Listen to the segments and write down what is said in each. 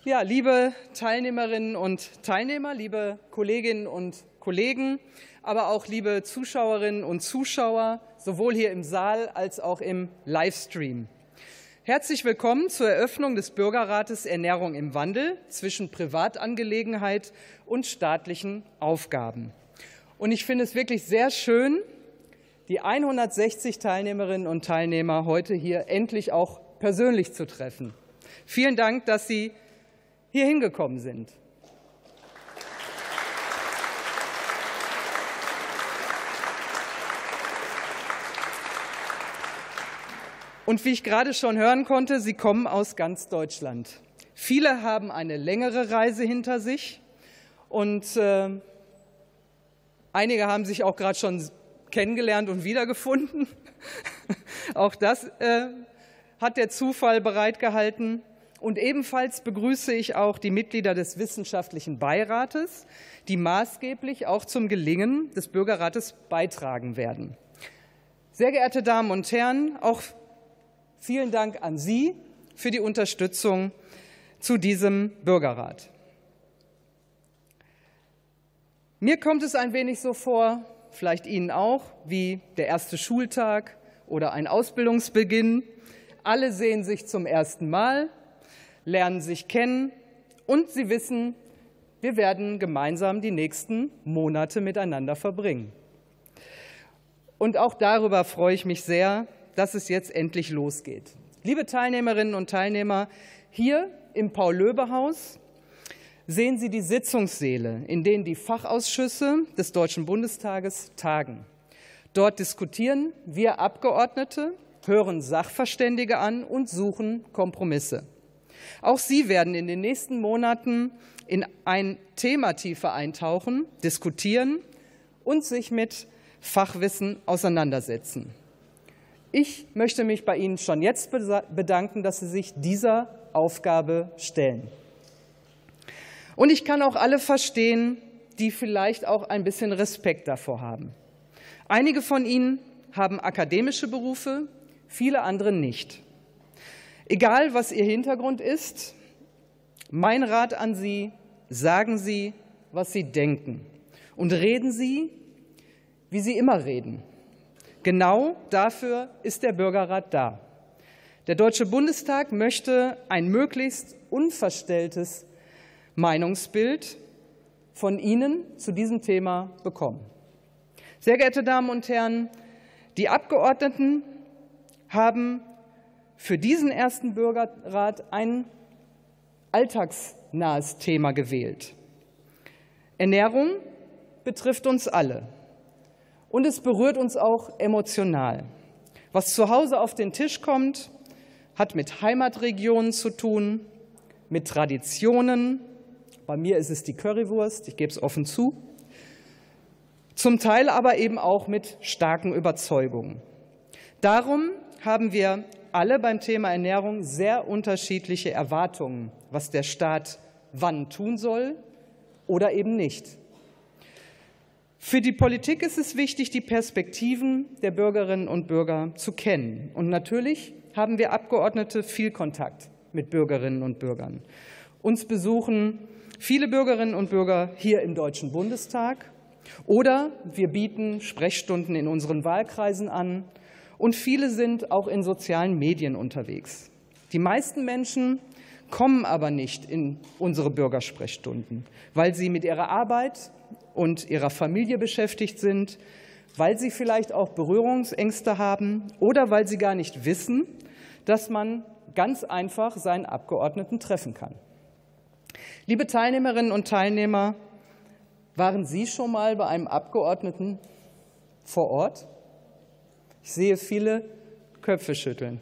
Ja, liebe Teilnehmerinnen und Teilnehmer, liebe Kolleginnen und Kollegen, aber auch liebe Zuschauerinnen und Zuschauer, sowohl hier im Saal als auch im Livestream. Herzlich willkommen zur Eröffnung des Bürgerrates Ernährung im Wandel zwischen Privatangelegenheit und staatlichen Aufgaben. Und ich finde es wirklich sehr schön, die 160 Teilnehmerinnen und Teilnehmer heute hier endlich auch persönlich zu treffen. Vielen Dank, dass Sie hier hingekommen sind. Und wie ich gerade schon hören konnte, Sie kommen aus ganz Deutschland. Viele haben eine längere Reise hinter sich und einige haben sich auch gerade schon kennengelernt und wiedergefunden. Auch das hat der Zufall bereitgehalten. Und ebenfalls begrüße ich auch die Mitglieder des Wissenschaftlichen Beirates, die maßgeblich auch zum Gelingen des Bürgerrates beitragen werden. Sehr geehrte Damen und Herren, auch vielen Dank an Sie für die Unterstützung zu diesem Bürgerrat. Mir kommt es ein wenig so vor, vielleicht Ihnen auch, wie der erste Schultag oder ein Ausbildungsbeginn. Alle sehen sich zum ersten Mal, lernen sich kennen und Sie wissen, wir werden gemeinsam die nächsten Monate miteinander verbringen. Und auch darüber freue ich mich sehr, dass es jetzt endlich losgeht. Liebe Teilnehmerinnen und Teilnehmer, hier im Paul-Löbe-Haus sehen Sie die Sitzungssäle, in denen die Fachausschüsse des Deutschen Bundestages tagen. Dort diskutieren wir Abgeordnete, hören Sachverständige an und suchen Kompromisse. Auch Sie werden in den nächsten Monaten in ein Thema tiefer eintauchen, diskutieren und sich mit Fachwissen auseinandersetzen. Ich möchte mich bei Ihnen schon jetzt bedanken, dass Sie sich dieser Aufgabe stellen. Und ich kann auch alle verstehen, die vielleicht auch ein bisschen Respekt davor haben. Einige von Ihnen haben akademische Berufe, viele andere nicht. Egal, was Ihr Hintergrund ist, mein Rat an Sie: Sagen Sie, was Sie denken, und reden Sie, wie Sie immer reden. Genau dafür ist der Bürgerrat da. Der Deutsche Bundestag möchte ein möglichst unverstelltes Meinungsbild von Ihnen zu diesem Thema bekommen. Sehr geehrte Damen und Herren, die Abgeordneten haben für diesen ersten Bürgerrat ein alltagsnahes Thema gewählt. Ernährung betrifft uns alle. Und es berührt uns auch emotional. Was zu Hause auf den Tisch kommt, hat mit Heimatregionen zu tun, mit Traditionen. Bei mir ist es die Currywurst, ich gebe es offen zu. Zum Teil aber eben auch mit starken Überzeugungen. Darum haben wir alle beim Thema Ernährung sehr unterschiedliche Erwartungen, was der Staat wann tun soll oder eben nicht. Für die Politik ist es wichtig, die Perspektiven der Bürgerinnen und Bürger zu kennen. Und natürlich haben wir Abgeordnete viel Kontakt mit Bürgerinnen und Bürgern. Uns besuchen viele Bürgerinnen und Bürger hier im Deutschen Bundestag oder wir bieten Sprechstunden in unseren Wahlkreisen an. Und viele sind auch in sozialen Medien unterwegs. Die meisten Menschen kommen aber nicht in unsere Bürgersprechstunden, weil sie mit ihrer Arbeit und ihrer Familie beschäftigt sind, weil sie vielleicht auch Berührungsängste haben oder weil sie gar nicht wissen, dass man ganz einfach seinen Abgeordneten treffen kann. Liebe Teilnehmerinnen und Teilnehmer, waren Sie schon mal bei einem Abgeordneten vor Ort? Ich sehe viele Köpfe schütteln.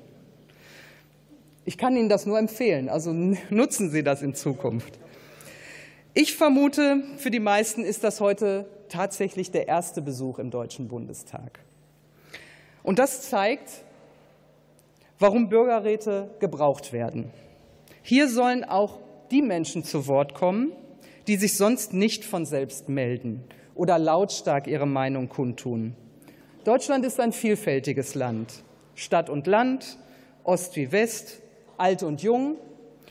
Ich kann Ihnen das nur empfehlen, also nutzen Sie das in Zukunft. Ich vermute, für die meisten ist das heute tatsächlich der erste Besuch im Deutschen Bundestag. Und das zeigt, warum Bürgerräte gebraucht werden. Hier sollen auch die Menschen zu Wort kommen, die sich sonst nicht von selbst melden oder lautstark ihre Meinung kundtun. Deutschland ist ein vielfältiges Land, Stadt und Land, Ost wie West, alt und jung.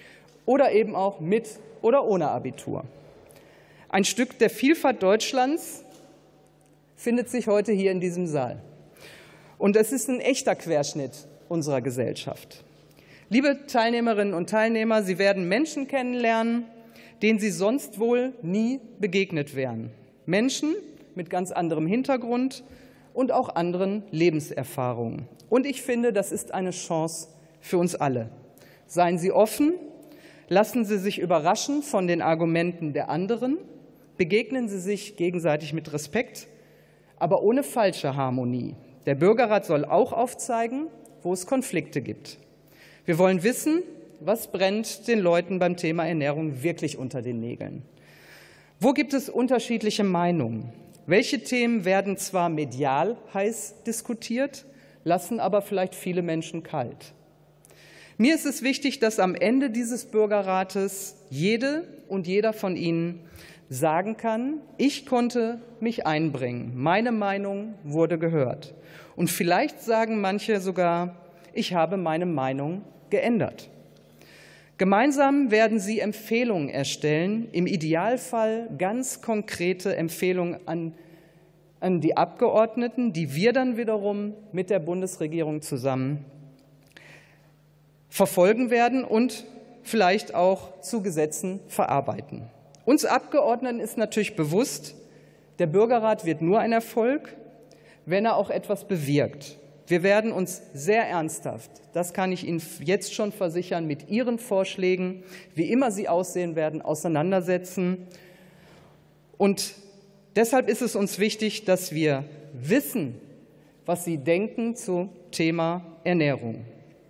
oder eben auch mit oder ohne Abitur. Ein Stück der Vielfalt Deutschlands findet sich heute hier in diesem Saal. Und es ist ein echter Querschnitt unserer Gesellschaft. Liebe Teilnehmerinnen und Teilnehmer, Sie werden Menschen kennenlernen, denen Sie sonst wohl nie begegnet wären. Menschen mit ganz anderem Hintergrund und auch anderen Lebenserfahrungen. Und ich finde, das ist eine Chance für uns alle. Seien Sie offen, lassen Sie sich überraschen von den Argumenten der anderen, begegnen Sie sich gegenseitig mit Respekt, aber ohne falsche Harmonie. Der Bürgerrat soll auch aufzeigen, wo es Konflikte gibt. Wir wollen wissen, was brennt den Leuten beim Thema Ernährung wirklich unter den Nägeln. Wo gibt es unterschiedliche Meinungen? Welche Themen werden zwar medial heiß diskutiert, lassen aber vielleicht viele Menschen kalt? Mir ist es wichtig, dass am Ende dieses Bürgerrates jede und jeder von Ihnen sagen kann, ich konnte mich einbringen, meine Meinung wurde gehört. Und vielleicht sagen manche sogar, ich habe meine Meinung geändert. Gemeinsam werden Sie Empfehlungen erstellen, im Idealfall ganz konkrete Empfehlungen an die Abgeordneten, die wir dann wiederum mit der Bundesregierung zusammen verfolgen werden und vielleicht auch zu Gesetzen verarbeiten. Uns Abgeordneten ist natürlich bewusst, der Bürgerrat wird nur ein Erfolg, wenn er auch etwas bewirkt. Wir werden uns sehr ernsthaft, das kann ich Ihnen jetzt schon versichern, mit Ihren Vorschlägen, wie immer sie aussehen werden, auseinandersetzen. Und deshalb ist es uns wichtig, dass wir wissen, was Sie denken zum Thema Ernährung.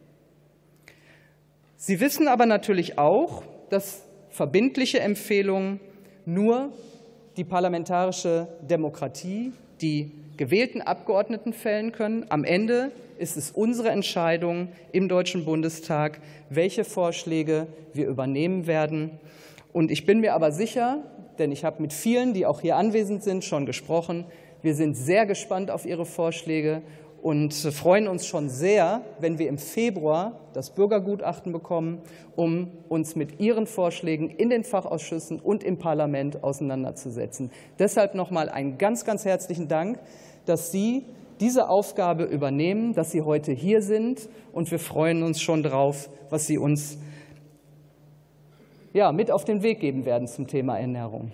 Sie wissen aber natürlich auch, dass verbindliche Empfehlungen nur die parlamentarische Demokratie, die gewählten Abgeordneten fällen können. Am Ende ist es unsere Entscheidung im Deutschen Bundestag, welche Vorschläge wir übernehmen werden. Und ich bin mir aber sicher, denn ich habe mit vielen, die auch hier anwesend sind, schon gesprochen, wir sind sehr gespannt auf Ihre Vorschläge und freuen uns schon sehr, wenn wir im Februar das Bürgergutachten bekommen, um uns mit Ihren Vorschlägen in den Fachausschüssen und im Parlament auseinanderzusetzen. Deshalb noch mal einen ganz, ganz herzlichen Dank, dass Sie diese Aufgabe übernehmen, dass Sie heute hier sind, und wir freuen uns schon drauf, was Sie uns mit auf den Weg geben werden zum Thema Ernährung.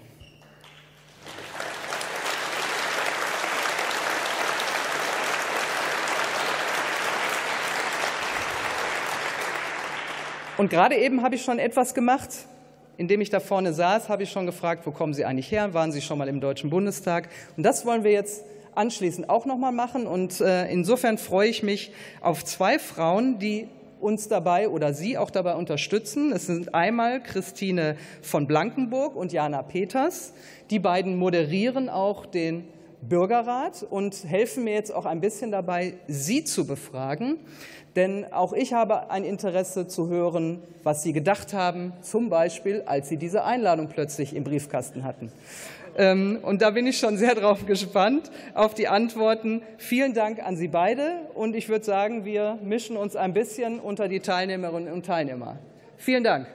Und gerade eben habe ich schon etwas gemacht. Indem ich da vorne saß, habe ich schon gefragt, wo kommen Sie eigentlich her? Waren Sie schon mal im Deutschen Bundestag? Und das wollen wir jetzt anschließend auch noch mal machen. Und insofern freue ich mich auf zwei Frauen, die uns dabei oder Sie auch dabei unterstützen. Es sind einmal Christine von Blankenburg und Jana Peters. Die beiden moderieren auch den Bürgerrat und helfen mir jetzt auch ein bisschen dabei, Sie zu befragen. Denn auch ich habe ein Interesse zu hören, was Sie gedacht haben, zum Beispiel, als Sie diese Einladung plötzlich im Briefkasten hatten. Und da bin ich schon sehr drauf gespannt, auf die Antworten. Vielen Dank an Sie beide. Und ich würde sagen, wir mischen uns ein bisschen unter die Teilnehmerinnen und Teilnehmer. Vielen Dank.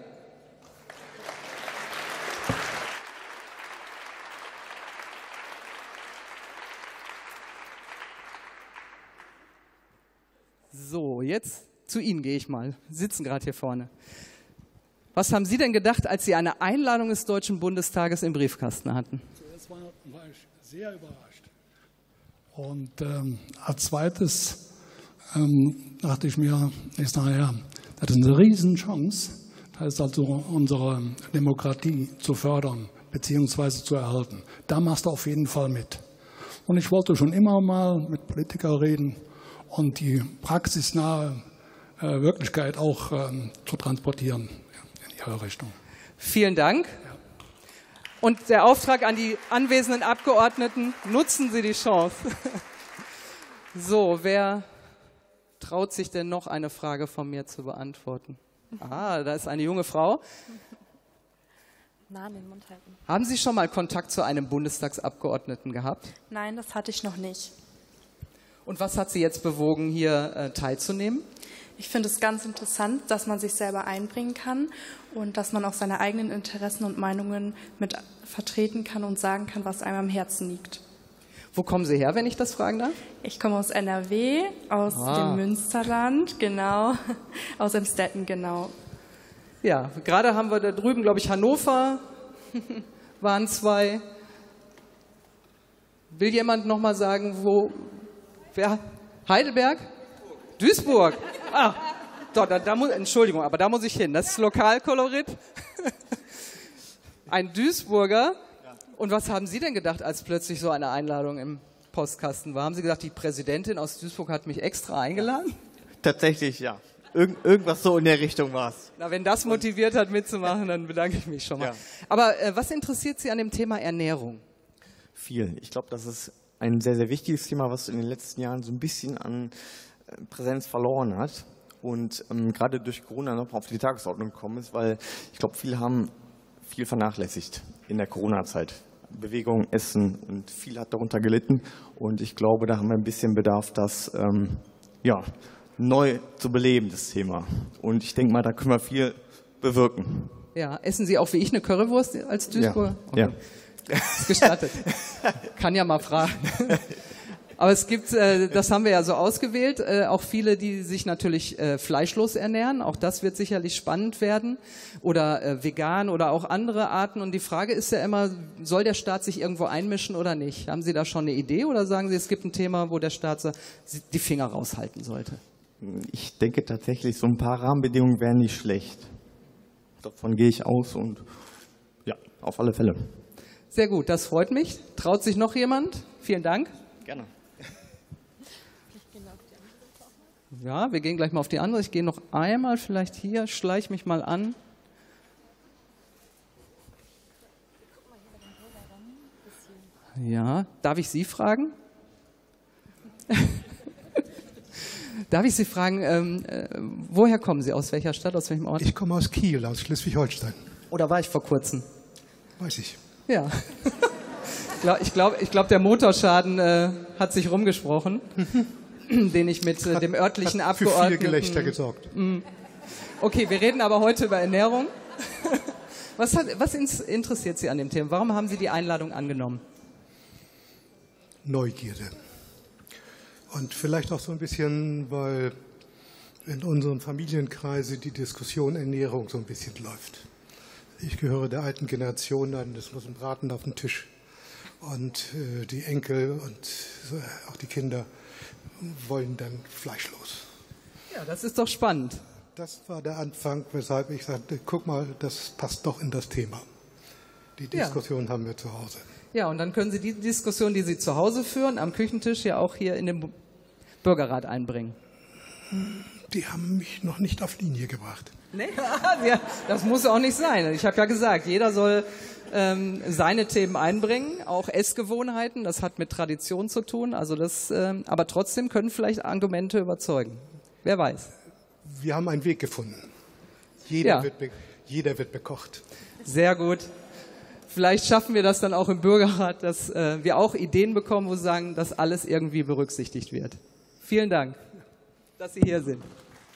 So, jetzt zu Ihnen gehe ich mal. Sie sitzen gerade hier vorne. Was haben Sie denn gedacht, als Sie eine Einladung des Deutschen Bundestages im Briefkasten hatten? Zuerst war ich sehr überrascht. Und als zweites dachte ich mir, das ist eine Riesenchance, das ist also unsere Demokratie zu fördern bzw. zu erhalten. Da machst du auf jeden Fall mit. Und ich wollte schon immer mal mit Politikern reden und die praxisnahe Wirklichkeit auch zu transportieren in ihre Richtung. Vielen Dank. Und der Auftrag an die anwesenden Abgeordneten, nutzen Sie die Chance. So, wer traut sich denn noch eine Frage von mir zu beantworten? Ah, da ist eine junge Frau. Nah an den Mund halten. Haben Sie schon mal Kontakt zu einem Bundestagsabgeordneten gehabt? Nein, das hatte ich noch nicht. Und was hat Sie jetzt bewogen, hier teilzunehmen? Ich finde es ganz interessant, dass man sich selber einbringen kann und dass man auch seine eigenen Interessen und Meinungen mit vertreten kann und sagen kann, was einem am Herzen liegt. Wo kommen Sie her, wenn ich das fragen darf? Ich komme aus NRW, aus dem Münsterland, genau, aus Emstetten, genau. Ja, gerade haben wir da drüben, glaube ich, Hannover waren 2. Will jemand noch mal sagen, wo? Wer? Heidelberg? Duisburg. Ah, doch, Entschuldigung, aber da muss ich hin. Das ist Lokalkolorit. Ein Duisburger. Und was haben Sie denn gedacht, als plötzlich so eine Einladung im Postkasten war? Haben Sie gedacht, die Präsidentin aus Duisburg hat mich extra eingeladen? Tatsächlich, ja. Irgendwas so in der Richtung war es. Na, wenn das motiviert hat, mitzumachen, dann bedanke ich mich schon mal. Ja. Aber was interessiert Sie an dem Thema Ernährung? Viel. Ich glaube, das ist ein sehr, sehr wichtiges Thema, was in den letzten Jahren so ein bisschen an Präsenz verloren hat und gerade durch Corona noch auf die Tagesordnung gekommen ist, weil ich glaube, viele haben viel vernachlässigt in der Corona-Zeit. Bewegung, Essen und viel hat darunter gelitten und ich glaube, da haben wir ein bisschen Bedarf, das neu zu beleben, das Thema. Und ich denke mal, da können wir viel bewirken. Ja, essen Sie auch wie ich eine Currywurst als Duisburger? Ja. Okay. Ja. Ist gestattet. Kann ja mal fragen. Aber es gibt, das haben wir ja so ausgewählt, auch viele, die sich natürlich fleischlos ernähren. Auch das wird sicherlich spannend werden. Oder vegan oder auch andere Arten. Und die Frage ist ja immer, soll der Staat sich irgendwo einmischen oder nicht? Haben Sie da schon eine Idee oder sagen Sie, es gibt ein Thema, wo der Staat die Finger raushalten sollte? Ich denke tatsächlich, so ein paar Rahmenbedingungen wären nicht schlecht. Davon gehe ich aus und ja, auf alle Fälle. Sehr gut, das freut mich. Traut sich noch jemand? Vielen Dank. Gerne. Ja, wir gehen gleich mal auf die andere. Ich gehe noch einmal vielleicht hier, schleiche mich mal an. Ja, darf ich Sie fragen? Darf ich Sie fragen, woher kommen Sie? Aus welcher Stadt, aus welchem Ort? Ich komme aus Kiel, aus Schleswig-Holstein. Oder war ich vor kurzem? Weiß ich. Ja. Ich glaube, der Motorschaden hat sich rumgesprochen, den ich mit dem örtlichen Abgeordneten... Für viel Gelächter gesorgt. Okay, wir reden aber heute über Ernährung. Was interessiert Sie an dem Thema? Warum haben Sie die Einladung angenommen? Neugierde. Und vielleicht auch so ein bisschen, weil in unserem Familienkreise die Diskussion Ernährung so ein bisschen läuft. Ich gehöre der alten Generation an, es muss ein Braten auf den Tisch. Und die Enkel und auch die Kinder wollen dann fleischlos. Ja, das ist doch spannend. Das war der Anfang, weshalb ich sagte, guck mal, das passt doch in das Thema. Die Diskussion haben wir zu Hause. Ja, und dann können Sie die Diskussion, die Sie zu Hause führen, am Küchentisch ja auch hier in den Bürgerrat einbringen. Die haben mich noch nicht auf Linie gebracht. Nee? Ja, das muss auch nicht sein. Ich habe ja gesagt, jeder soll seine Themen einbringen, auch Essgewohnheiten, das hat mit Tradition zu tun, also aber trotzdem können vielleicht Argumente überzeugen. Wer weiß. Wir haben einen Weg gefunden. Jeder wird bekocht. Sehr gut. Vielleicht schaffen wir das dann auch im Bürgerrat, dass wir auch Ideen bekommen, wo Sie sagen, dass alles irgendwie berücksichtigt wird. Vielen Dank, dass Sie hier sind.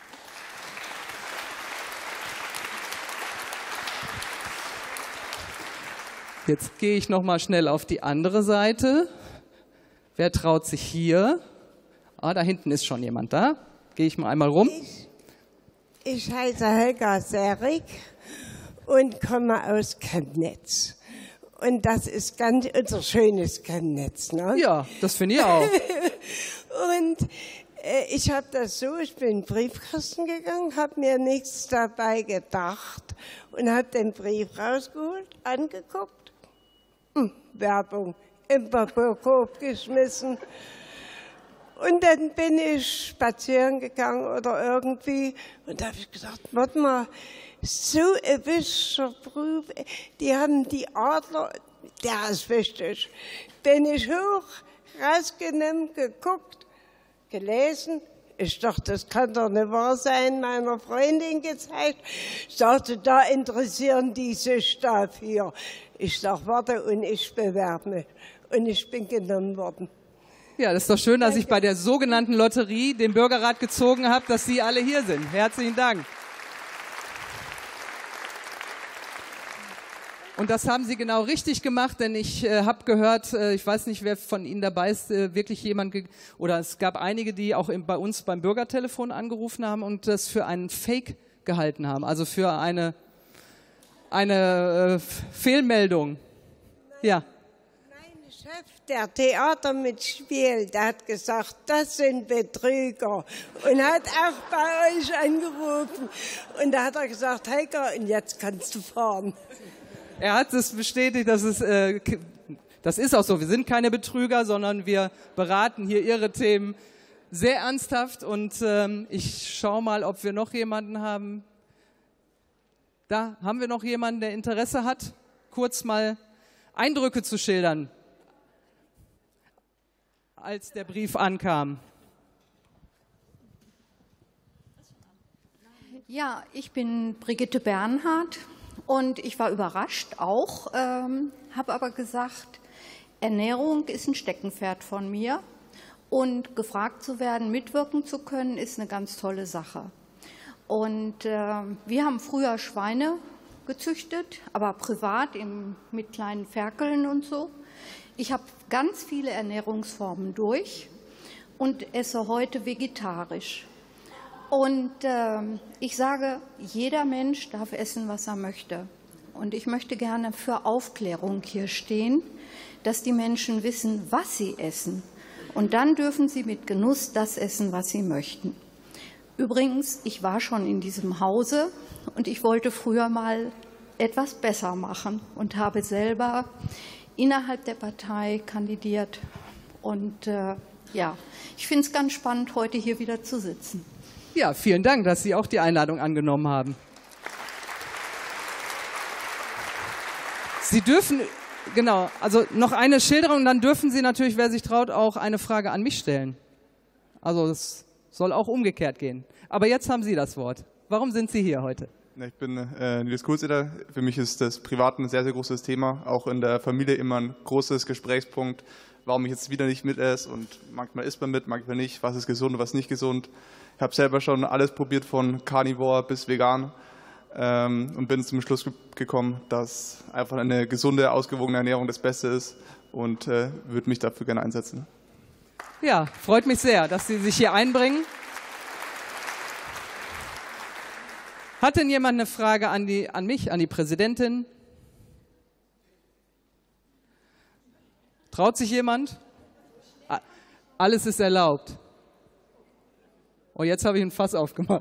Jetzt gehe ich noch mal schnell auf die andere Seite. Wer traut sich hier? Ah, da hinten ist schon jemand da. Gehe ich mal einmal rum. Ich heiße Helga Serig und komme aus Chemnitz. Und das ist ganz unser schönes Chemnitz, ne? Ja, das finde ich auch. Und ich habe das so, ich bin in den Briefkasten gegangen, habe mir nichts dabei gedacht und habe den Brief rausgeholt, angeguckt, Werbung, im Papierkorb geschmissen. Und dann bin ich spazieren gegangen oder irgendwie und da habe ich gesagt, warte mal, so ein wischer Beruf, die haben die Adler, der ist wichtig. Bin ich hoch, rausgenommen, geguckt, gelesen. Ich dachte, das kann doch nicht wahr sein, meiner Freundin gezeigt. Ich sagte, da interessieren die sich dafür. Ich sag, warte, und ich bewerbe mich. Und ich bin genommen worden. Ja, das ist doch schön, dass ich bei der sogenannten Lotterie den Bürgerrat gezogen habe, dass Sie alle hier sind. Herzlichen Dank. Und das haben Sie genau richtig gemacht, denn ich habe gehört, ich weiß nicht, wer von Ihnen dabei ist, wirklich jemand, oder es gab einige, die auch bei uns beim Bürgertelefon angerufen haben und das für einen Fake gehalten haben, also für eine Fehlmeldung. Ja. Mein Chef, der Theater mitspielt, der hat gesagt, das sind Betrüger und hat auch bei euch angerufen. Und da hat er gesagt, Heike, und jetzt kannst du fahren. Er hat es bestätigt, dass das ist auch so. Wir sind keine Betrüger, sondern wir beraten hier Ihre Themen sehr ernsthaft. Und ich schaue mal, ob wir noch jemanden haben. Da haben wir noch jemanden, der Interesse hat, kurz mal Eindrücke zu schildern, als der Brief ankam. Ja, ich bin Brigitte Bernhard. Und ich war überrascht auch, habe aber gesagt, Ernährung ist ein Steckenpferd von mir und gefragt zu werden, mitwirken zu können, ist eine ganz tolle Sache. Und wir haben früher Schweine gezüchtet, aber privat mit kleinen Ferkeln und so. Ich habe ganz viele Ernährungsformen durch und esse heute vegetarisch. Und ich sage, jeder Mensch darf essen, was er möchte. Und ich möchte gerne für Aufklärung hier stehen, dass die Menschen wissen, was sie essen. Und dann dürfen sie mit Genuss das essen, was sie möchten. Übrigens, ich war schon in diesem Hause und ich wollte früher mal etwas besser machen und habe selber innerhalb der Partei kandidiert. Und ja, ich finde es ganz spannend, heute hier wieder zu sitzen. Ja, vielen Dank, dass Sie auch die Einladung angenommen haben. Sie dürfen, genau, also noch eine Schilderung, dann dürfen Sie natürlich, wer sich traut, auch eine Frage an mich stellen. Also es soll auch umgekehrt gehen. Aber jetzt haben Sie das Wort. Warum sind Sie hier heute? Ich bin Nils Kulzeder. Für mich ist das Privat ein sehr, sehr großes Thema. Auch in der Familie immer ein großes Gesprächspunkt, warum ich jetzt wieder nicht mit esse. Und manchmal isst man mit, manchmal nicht. Was ist gesund und was nicht gesund. Ich habe selber schon alles probiert, von Carnivore bis vegan, und bin zum Schluss gekommen, dass einfach eine gesunde, ausgewogene Ernährung das Beste ist und würde mich dafür gerne einsetzen. Ja, freut mich sehr, dass Sie sich hier einbringen. Hat denn jemand eine Frage an mich, an die Präsidentin? Traut sich jemand? Alles ist erlaubt. Oh, jetzt habe ich ein Fass aufgemacht.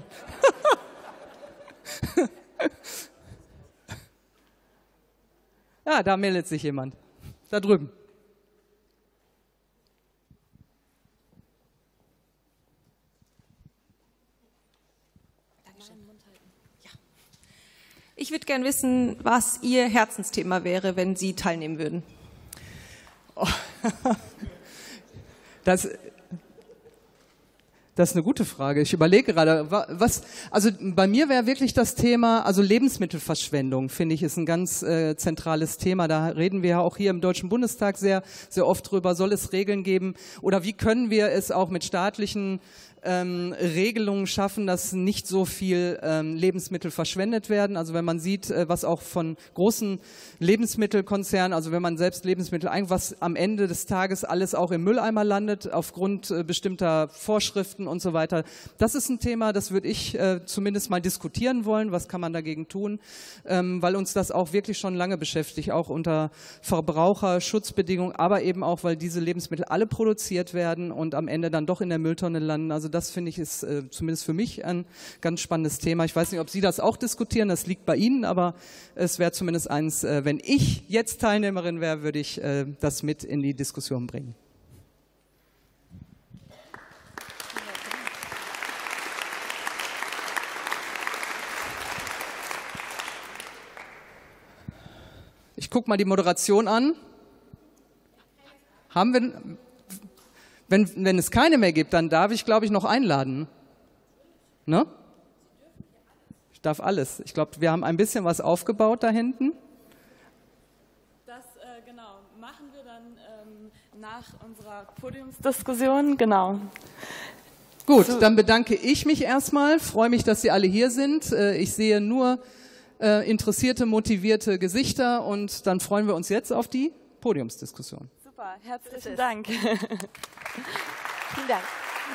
Ja, da meldet sich jemand. Da drüben. Ich würde gerne wissen, was Ihr Herzensthema wäre, wenn Sie teilnehmen würden. Oh. Das ist eine gute Frage. Ich überlege gerade, also bei mir wäre wirklich das Thema, also Lebensmittelverschwendung, finde ich, ist ein ganz zentrales Thema. Da reden wir ja auch hier im Deutschen Bundestag sehr, sehr oft drüber. Soll es Regeln geben oder wie können wir es auch mit staatlichen Regelungen schaffen, dass nicht so viel Lebensmittel verschwendet werden. Also wenn man sieht, was auch von großen Lebensmittelkonzernen, also wenn man selbst Lebensmittel was am Ende des Tages alles auch im Mülleimer landet, aufgrund bestimmter Vorschriften und so weiter. Das ist ein Thema, das würde ich zumindest mal diskutieren wollen. Was kann man dagegen tun? Weil uns das auch wirklich schon lange beschäftigt, auch unter Verbraucherschutzbedingungen, aber eben auch, weil diese Lebensmittel alle produziert werden und am Ende dann doch in der Mülltonne landen. Also das finde ich ist zumindest für mich ein ganz spannendes Thema. Ich weiß nicht, ob Sie das auch diskutieren, das liegt bei Ihnen, aber es wäre zumindest eins, wenn ich jetzt Teilnehmerin wäre, würde ich das mit in die Diskussion bringen. Ich gucke mal die Moderation an. Haben wir... Wenn es keine mehr gibt, dann darf ich, glaube ich, noch einladen. Ne? Ich darf alles. Ich glaube, wir haben ein bisschen was aufgebaut da hinten. Das genau machen wir dann Nach unserer Podiumsdiskussion, genau. Gut, dann bedanke ich mich erstmal. Freue mich, dass Sie alle hier sind. Ich sehe nur interessierte, motivierte Gesichter und dann freuen wir uns jetzt auf die Podiumsdiskussion. Super, herzlichen Dank. Vielen Dank.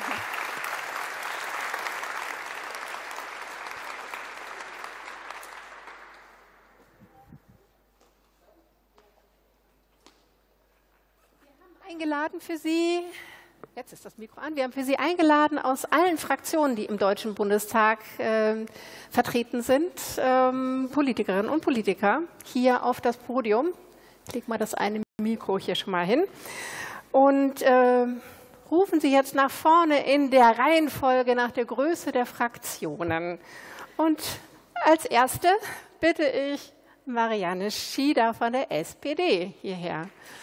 Eingeladen für Sie, jetzt ist das Mikro an, wir haben für Sie eingeladen aus allen Fraktionen, die im Deutschen Bundestag vertreten sind, Politikerinnen und Politiker, hier auf das Podium. Ich lege mal das eine Mikro hier schon mal hin und rufen Sie jetzt nach vorne in der Reihenfolge nach der Größe der Fraktionen. Und als Erste bitte ich Marianne Schieder von der SPD hierher.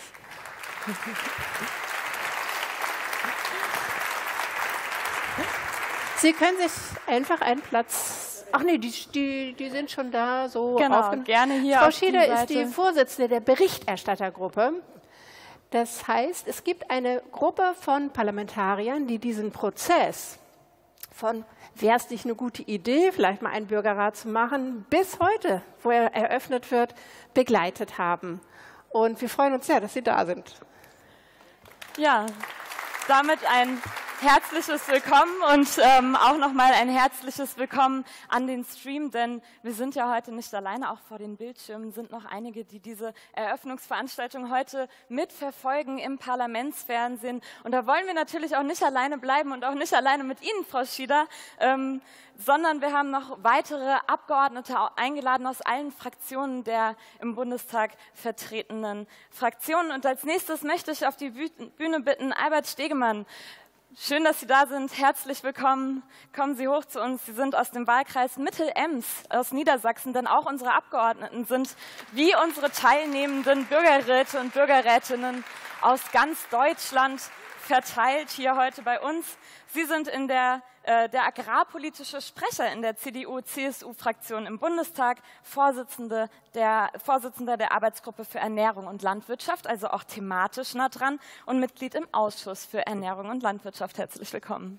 Sie können sich einfach einen Platz. Ach nee, die sind schon da so. Genau, gerne hier. Frau Schieder ist die Vorsitzende der Berichterstattergruppe. Das heißt, es gibt eine Gruppe von Parlamentariern, die diesen Prozess von wäre es nicht eine gute Idee, vielleicht mal einen Bürgerrat zu machen, bis heute, wo er eröffnet wird, begleitet haben. Und wir freuen uns sehr, dass Sie da sind. Ja, damit ein herzliches Willkommen und auch nochmal ein herzliches Willkommen an den Stream, denn wir sind ja heute nicht alleine, auch vor den Bildschirmen sind noch einige, die diese Eröffnungsveranstaltung heute mitverfolgen im Parlamentsfernsehen. Und da wollen wir natürlich auch nicht alleine bleiben und auch nicht alleine mit Ihnen, Frau Schieder, sondern wir haben noch weitere Abgeordnete eingeladen aus allen Fraktionen der im Bundestag vertretenen Fraktionen. Und als nächstes möchte ich auf die Bühne bitten, Albert Stegemann. Schön, dass Sie da sind. Herzlich willkommen. Kommen Sie hoch zu uns. Sie sind aus dem Wahlkreis Mittel-Ems aus Niedersachsen, denn auch unsere Abgeordneten sind wie unsere teilnehmenden Bürgerräte und Bürgerrätinnen aus ganz Deutschland verteilt hier heute bei uns. Sie sind in der agrarpolitische Sprecher in der CDU-CSU-Fraktion im Bundestag, Vorsitzender der Arbeitsgruppe für Ernährung und Landwirtschaft, also auch thematisch nah dran, und Mitglied im Ausschuss für Ernährung und Landwirtschaft. Herzlich willkommen.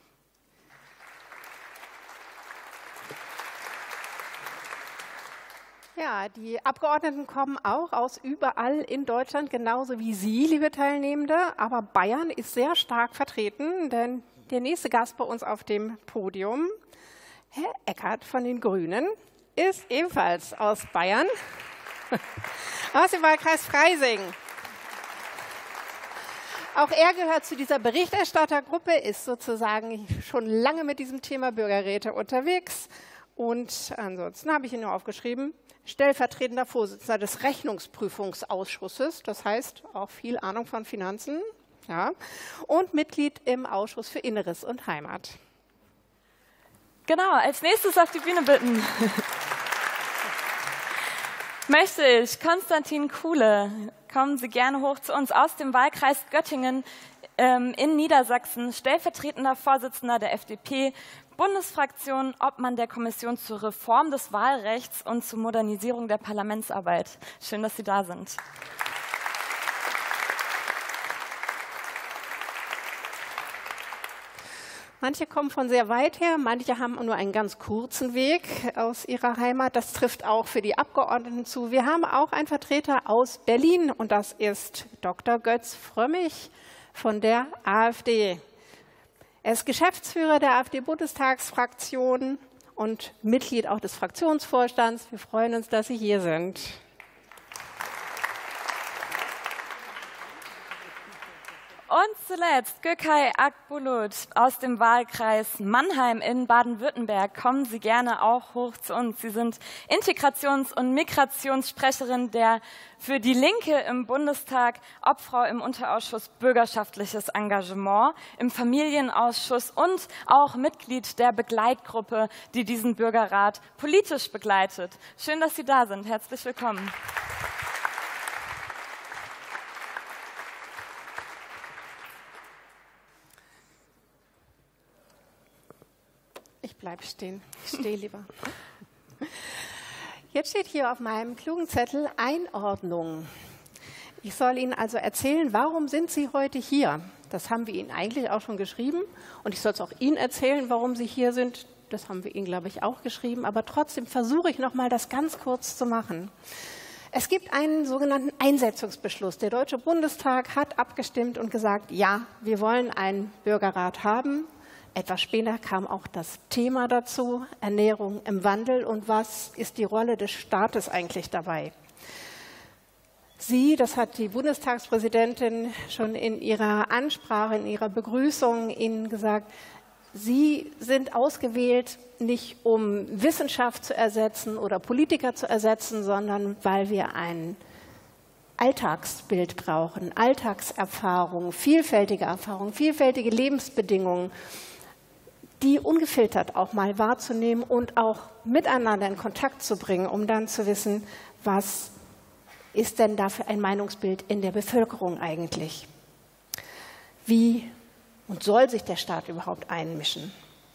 Ja, die Abgeordneten kommen auch aus überall in Deutschland, genauso wie Sie, liebe Teilnehmende. Aber Bayern ist sehr stark vertreten, denn der nächste Gast bei uns auf dem Podium, Herr Eckert von den Grünen, ist ebenfalls aus Bayern, aus dem Wahlkreis Freising. Auch er gehört zu dieser Berichterstattergruppe, ist sozusagen schon lange mit diesem Thema Bürgerräte unterwegs. Und ansonsten habe ich ihn nur aufgeschrieben, stellvertretender Vorsitzender des Rechnungsprüfungsausschusses, das heißt auch viel Ahnung von Finanzen, ja, und Mitglied im Ausschuss für Inneres und Heimat. Genau, als nächstes auf die Bühne bitten möchte ich Konstantin Kuhle. Kommen Sie gerne hoch zu uns aus dem Wahlkreis Göttingen in Niedersachsen, stellvertretender Vorsitzender der FDP, Bundesfraktion, Obmann der Kommission zur Reform des Wahlrechts und zur Modernisierung der Parlamentsarbeit. Schön, dass Sie da sind. Manche kommen von sehr weit her, manche haben nur einen ganz kurzen Weg aus ihrer Heimat. Das trifft auch für die Abgeordneten zu. Wir haben auch einen Vertreter aus Berlin und das ist Dr. Götz Frömmig von der AfD. Er ist Geschäftsführer der AfD-Bundestagsfraktion und Mitglied auch des Fraktionsvorstands. Wir freuen uns, dass Sie hier sind. Und zuletzt Gökay Akbulut aus dem Wahlkreis Mannheim in Baden-Württemberg. Kommen Sie gerne auch hoch zu uns. Sie sind Integrations- und Migrationssprecherin der für die Linke im Bundestag, Obfrau im Unterausschuss Bürgerschaftliches Engagement, im Familienausschuss und auch Mitglied der Begleitgruppe, die diesen Bürgerrat politisch begleitet. Schön, dass Sie da sind. Herzlich willkommen. Ich bleibe stehen. Ich stehe lieber. Jetzt steht hier auf meinem klugen Zettel Einordnung. Ich soll Ihnen also erzählen, warum sind Sie heute hier? Das haben wir Ihnen eigentlich auch schon geschrieben. Und ich soll es auch Ihnen erzählen, warum Sie hier sind. Das haben wir Ihnen, glaube ich, auch geschrieben. Aber trotzdem versuche ich noch mal, das ganz kurz zu machen. Es gibt einen sogenannten Einsetzungsbeschluss. Der Deutsche Bundestag hat abgestimmt und gesagt, ja, wir wollen einen Bürgerrat haben. Etwas später kam auch das Thema dazu, Ernährung im Wandel und was ist die Rolle des Staates eigentlich dabei. Sie, das hat die Bundestagspräsidentin schon in ihrer Ansprache, in ihrer Begrüßung Ihnen gesagt, Sie sind ausgewählt, nicht um Wissenschaft zu ersetzen oder Politiker zu ersetzen, sondern weil wir ein Alltagsbild brauchen, Alltagserfahrung, vielfältige Lebensbedingungen, die ungefiltert auch mal wahrzunehmen und auch miteinander in Kontakt zu bringen, um dann zu wissen, was ist denn da für ein Meinungsbild in der Bevölkerung eigentlich? Wie und soll sich der Staat überhaupt einmischen?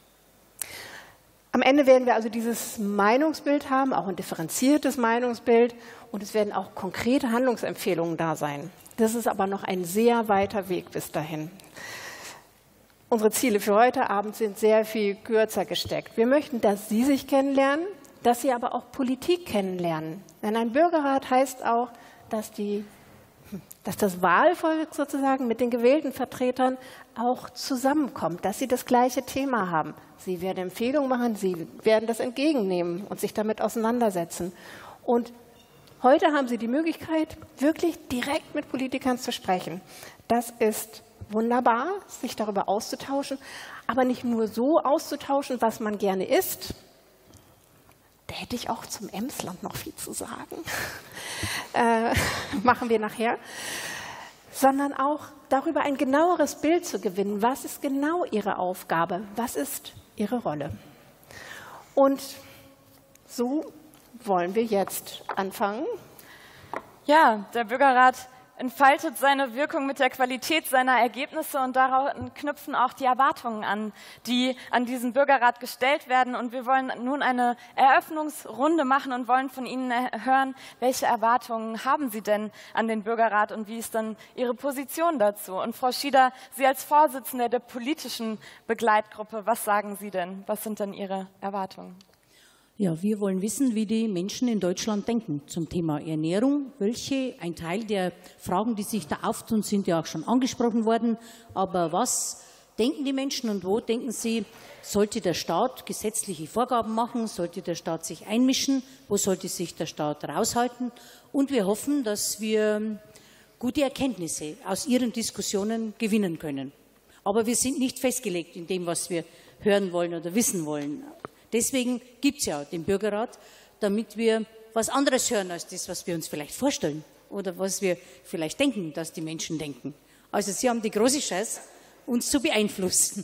Am Ende werden wir also dieses Meinungsbild haben, auch ein differenziertes Meinungsbild, und es werden auch konkrete Handlungsempfehlungen da sein. Das ist aber noch ein sehr weiter Weg bis dahin. Unsere Ziele für heute Abend sind sehr viel kürzer gesteckt. Wir möchten, dass Sie sich kennenlernen, dass Sie aber auch Politik kennenlernen. Denn ein Bürgerrat heißt auch, dass das Wahlvolk sozusagen mit den gewählten Vertretern auch zusammenkommt, dass sie das gleiche Thema haben. Sie werden Empfehlungen machen, sie werden das entgegennehmen und sich damit auseinandersetzen. Und heute haben Sie die Möglichkeit, wirklich direkt mit Politikern zu sprechen. Das ist wunderbar, sich darüber auszutauschen, aber nicht nur so auszutauschen, was man gerne isst. Da hätte ich auch zum Emsland noch viel zu sagen. Machen wir nachher. Sondern auch darüber ein genaueres Bild zu gewinnen. Was ist genau Ihre Aufgabe? Was ist Ihre Rolle? Und so wollen wir jetzt anfangen. Ja, der Bürgerrat entfaltet seine Wirkung mit der Qualität seiner Ergebnisse, und daran knüpfen auch die Erwartungen an, die an diesen Bürgerrat gestellt werden. Und wir wollen nun eine Eröffnungsrunde machen und wollen von Ihnen hören, welche Erwartungen haben Sie denn an den Bürgerrat und wie ist dann Ihre Position dazu? Und Frau Schieder, Sie als Vorsitzende der politischen Begleitgruppe, was sagen Sie denn? Was sind denn Ihre Erwartungen? Ja, wir wollen wissen, wie die Menschen in Deutschland denken zum Thema Ernährung. Ein Teil der Fragen, die sich da auftun, sind ja auch schon angesprochen worden. Aber was denken die Menschen und wo denken sie, sollte der Staat gesetzliche Vorgaben machen? Sollte der Staat sich einmischen? Wo sollte sich der Staat raushalten? Und wir hoffen, dass wir gute Erkenntnisse aus Ihren Diskussionen gewinnen können. Aber wir sind nicht festgelegt in dem, was wir hören wollen oder wissen wollen. Deswegen gibt es ja den Bürgerrat, damit wir was anderes hören als das, was wir uns vielleicht vorstellen oder was wir vielleicht denken, dass die Menschen denken. Also Sie haben die große Chance, uns zu beeinflussen.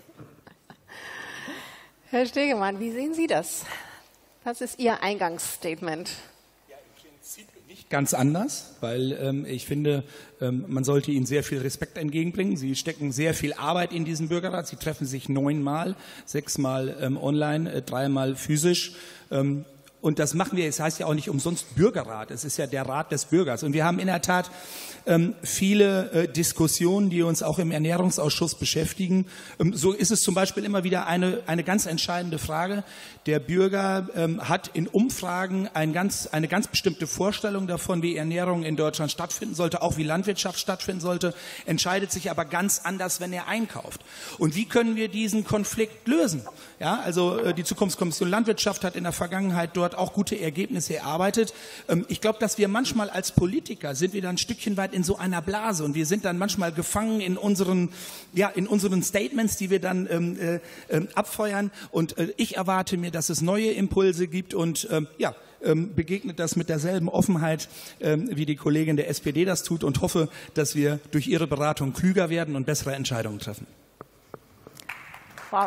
Herr Stegemann, wie sehen Sie das? Was ist Ihr Eingangsstatement? Ganz anders, weil ich finde, man sollte ihnen sehr viel Respekt entgegenbringen. Sie stecken sehr viel Arbeit in diesen Bürgerrat. Sie treffen sich 9-mal, 6-mal online, 3-mal physisch. Und das machen wir, es heißt ja auch nicht umsonst Bürgerrat, es ist ja der Rat des Bürgers. Und wir haben in der Tat viele Diskussionen, die uns auch im Ernährungsausschuss beschäftigen. So ist es zum Beispiel immer wieder eine ganz entscheidende Frage. Der Bürger hat in Umfragen eine ganz bestimmte Vorstellung davon, wie Ernährung in Deutschland stattfinden sollte, auch wie Landwirtschaft stattfinden sollte, entscheidet sich aber ganz anders, wenn er einkauft. Und wie können wir diesen Konflikt lösen? Ja, also die Zukunftskommission Landwirtschaft hat in der Vergangenheit dort auch gute Ergebnisse erarbeitet. Ich glaube, dass wir manchmal als Politiker sind wir dann ein Stückchen weit in so einer Blase und wir sind dann manchmal gefangen in unseren Statements, die wir dann abfeuern. Und ich erwarte mir, dass es neue Impulse gibt und begegnet das mit derselben Offenheit, wie die Kollegin der SPD das tut und hoffe, dass wir durch ihre Beratung klüger werden und bessere Entscheidungen treffen. Wow.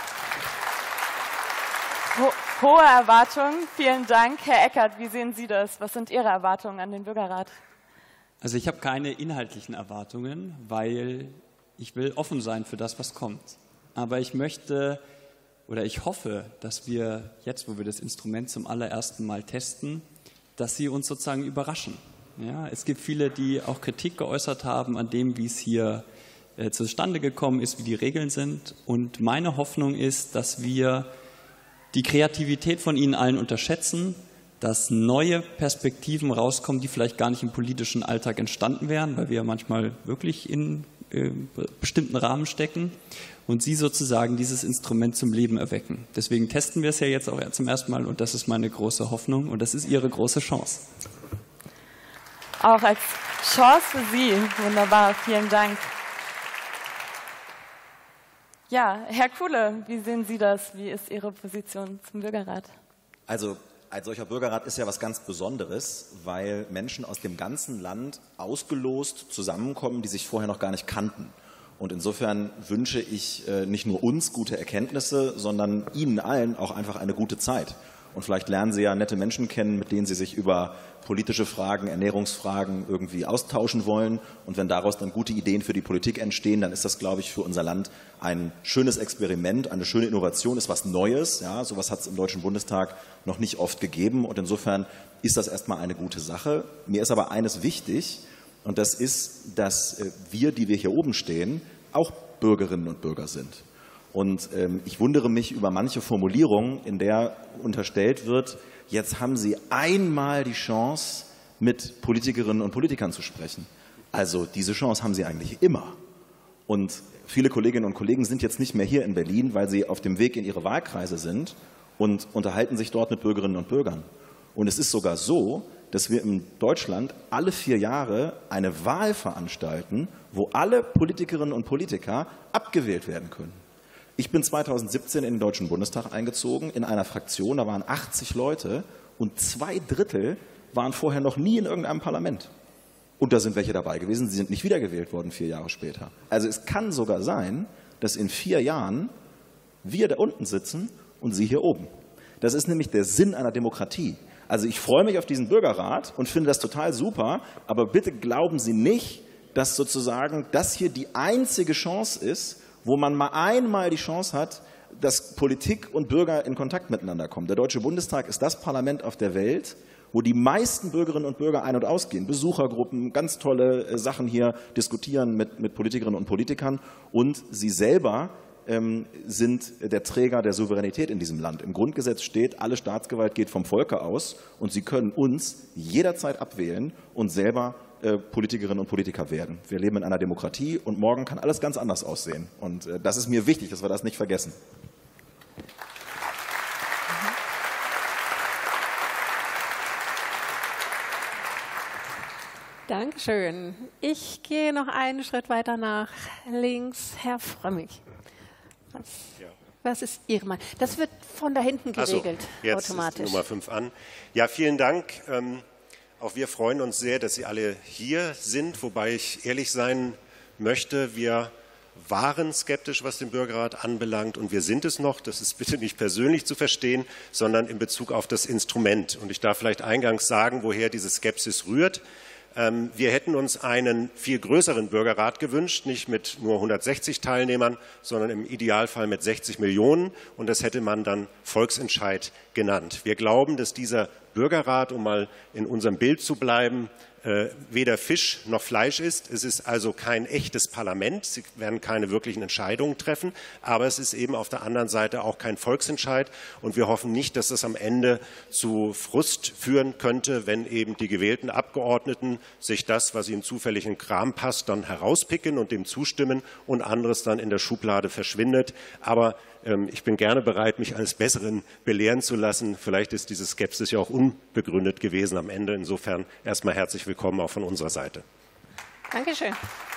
Hohe Erwartungen. Vielen Dank. Herr Eckert, wie sehen Sie das? Was sind Ihre Erwartungen an den Bürgerrat? Also ich habe keine inhaltlichen Erwartungen, weil ich will offen sein für das, was kommt. Aber ich hoffe, dass wir jetzt, wo wir das Instrument zum allerersten Mal testen, dass Sie uns sozusagen überraschen. Ja, es gibt viele, die auch Kritik geäußert haben an dem, wie es hier zustande gekommen ist, wie die Regeln sind. Und meine Hoffnung ist, dass wir die Kreativität von Ihnen allen unterschätzen, dass neue Perspektiven rauskommen, die vielleicht gar nicht im politischen Alltag entstanden wären, weil wir ja manchmal wirklich in bestimmten Rahmen stecken und Sie sozusagen dieses Instrument zum Leben erwecken. Deswegen testen wir es ja jetzt auch zum ersten Mal und das ist meine große Hoffnung und das ist Ihre große Chance. Auch als Chance für Sie. Wunderbar, vielen Dank. Ja, Herr Kuhle, wie sehen Sie das? Wie ist Ihre Position zum Bürgerrat? Also ein solcher Bürgerrat ist ja was ganz Besonderes, weil Menschen aus dem ganzen Land ausgelost zusammenkommen, die sich vorher noch gar nicht kannten. Und insofern wünsche ich nicht nur uns gute Erkenntnisse, sondern Ihnen allen auch einfach eine gute Zeit. Und vielleicht lernen Sie ja nette Menschen kennen, mit denen Sie sich über politische Fragen, Ernährungsfragen irgendwie austauschen wollen. Und wenn daraus dann gute Ideen für die Politik entstehen, dann ist das, glaube ich, für unser Land ein schönes Experiment, eine schöne Innovation, ist was Neues. Ja, sowas hat es im Deutschen Bundestag noch nicht oft gegeben. Und insofern ist das erstmal eine gute Sache. Mir ist aber eines wichtig, und das ist, dass wir, die wir hier oben stehen, auch Bürgerinnen und Bürger sind. Und ich wundere mich über manche Formulierungen, in der unterstellt wird, jetzt haben Sie einmal die Chance, mit Politikerinnen und Politikern zu sprechen. Also diese Chance haben Sie eigentlich immer. Und viele Kolleginnen und Kollegen sind jetzt nicht mehr hier in Berlin, weil sie auf dem Weg in ihre Wahlkreise sind und unterhalten sich dort mit Bürgerinnen und Bürgern. Und es ist sogar so, dass wir in Deutschland alle 4 Jahre eine Wahl veranstalten, wo alle Politikerinnen und Politiker abgewählt werden können. Ich bin 2017 in den Deutschen Bundestag eingezogen, in einer Fraktion, da waren 80 Leute und 2/3 waren vorher noch nie in irgendeinem Parlament. Und da sind welche dabei gewesen, sie sind nicht wiedergewählt worden 4 Jahre später. Also es kann sogar sein, dass in 4 Jahren wir da unten sitzen und Sie hier oben. Das ist nämlich der Sinn einer Demokratie. Also ich freue mich auf diesen Bürgerrat und finde das total super, aber bitte glauben Sie nicht, dass sozusagen das hier die einzige Chance ist, wo man mal einmal die Chance hat, dass Politik und Bürger in Kontakt miteinander kommen. Der Deutsche Bundestag ist das Parlament auf der Welt, wo die meisten Bürgerinnen und Bürger ein- und ausgehen. Besuchergruppen, ganz tolle Sachen hier diskutieren mit Politikerinnen und Politikern. Und sie selber sind der Träger der Souveränität in diesem Land. Im Grundgesetz steht, alle Staatsgewalt geht vom Volke aus und sie können uns jederzeit abwählen und selber Politikerinnen und Politiker werden. Wir leben in einer Demokratie und morgen kann alles ganz anders aussehen. Und das ist mir wichtig, dass wir das nicht vergessen. Dankeschön. Ich gehe noch einen Schritt weiter nach links. Herr Frömmig. Was ist Ihre Meinung? Das wird von da hinten geregelt, jetzt automatisch. Ist Nummer 5 an. Ja, vielen Dank. Auch wir freuen uns sehr, dass Sie alle hier sind, wobei ich ehrlich sein möchte, wir waren skeptisch, was den Bürgerrat anbelangt und wir sind es noch. Das ist bitte nicht persönlich zu verstehen, sondern in Bezug auf das Instrument. Und ich darf vielleicht eingangs sagen, woher diese Skepsis rührt. Wir hätten uns einen viel größeren Bürgerrat gewünscht, nicht mit nur 160 Teilnehmern, sondern im Idealfall mit 60 Millionen. Und das hätte man dann Volksentscheid genannt. Wir glauben, dass dieser Bürgerrat, um mal in unserem Bild zu bleiben, weder Fisch noch Fleisch ist. Es ist also kein echtes Parlament. Sie werden keine wirklichen Entscheidungen treffen. Aber es ist eben auf der anderen Seite auch kein Volksentscheid. Und wir hoffen nicht, dass das am Ende zu Frust führen könnte, wenn eben die gewählten Abgeordneten sich das, was ihnen zufällig in den Kram passt, dann herauspicken und dem zustimmen und anderes dann in der Schublade verschwindet. Aber ich bin gerne bereit, mich eines Besseren belehren zu lassen. Vielleicht ist diese Skepsis ja auch unbegründet gewesen am Ende. Insofern erstmal herzlich willkommen auch von unserer Seite. Dankeschön.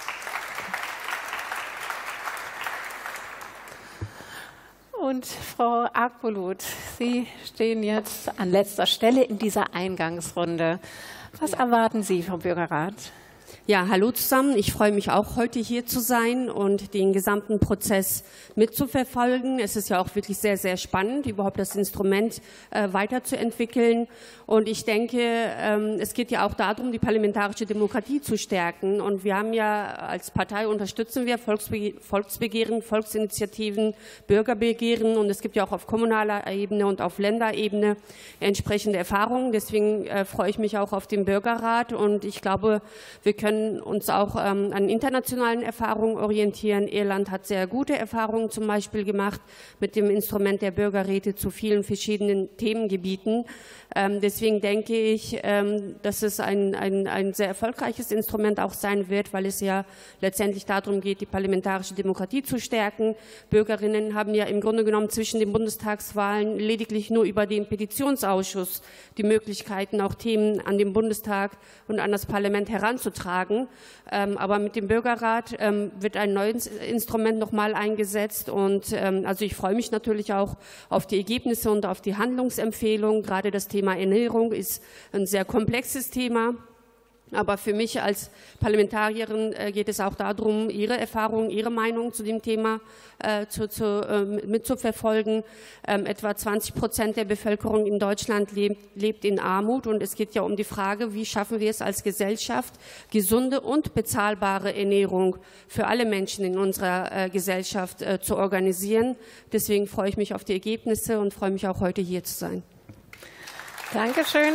Und Frau Argbolut, Sie stehen jetzt an letzter Stelle in dieser Eingangsrunde. Was erwarten Sie vom Bürgerrat? Ja, hallo zusammen. Ich freue mich auch, heute hier zu sein und den gesamten Prozess mitzuverfolgen. Es ist ja auch wirklich sehr, sehr spannend, überhaupt das Instrument weiterzuentwickeln. Und ich denke, es geht ja auch darum, die parlamentarische Demokratie zu stärken. Und wir haben ja als Partei unterstützen wir Volksbegehren, Volksinitiativen, Bürgerbegehren. Und es gibt ja auch auf kommunaler Ebene und auf Länderebene entsprechende Erfahrungen. Deswegen freue ich mich auch auf den Bürgerrat. Und ich glaube, wir können uns auch an internationalen Erfahrungen orientieren. Irland hat sehr gute Erfahrungen zum Beispiel gemacht mit dem Instrument der Bürgerräte zu vielen verschiedenen Themengebieten. Deswegen denke ich, dass es ein sehr erfolgreiches Instrument auch sein wird, weil es ja letztendlich darum geht, die parlamentarische Demokratie zu stärken. Bürgerinnen haben ja im Grunde genommen zwischen den Bundestagswahlen lediglich nur über den Petitionsausschuss die Möglichkeiten, auch Themen an den Bundestag und an das Parlament heranzutragen. Aber mit dem Bürgerrat wird ein neues Instrument nochmal eingesetzt. Und also ich freue mich natürlich auch auf die Ergebnisse und auf die Handlungsempfehlungen. Gerade das Thema Ernährung ist ein sehr komplexes Thema. Aber für mich als Parlamentarierin geht es auch darum, Ihre Erfahrungen, Ihre Meinung zu dem Thema mitzuverfolgen. Etwa 20% der Bevölkerung in Deutschland lebt in Armut. Und es geht ja um die Frage, wie schaffen wir es als Gesellschaft, gesunde und bezahlbare Ernährung für alle Menschen in unserer Gesellschaft zu organisieren. Deswegen freue ich mich auf die Ergebnisse und freue mich auch, heute hier zu sein. Dankeschön.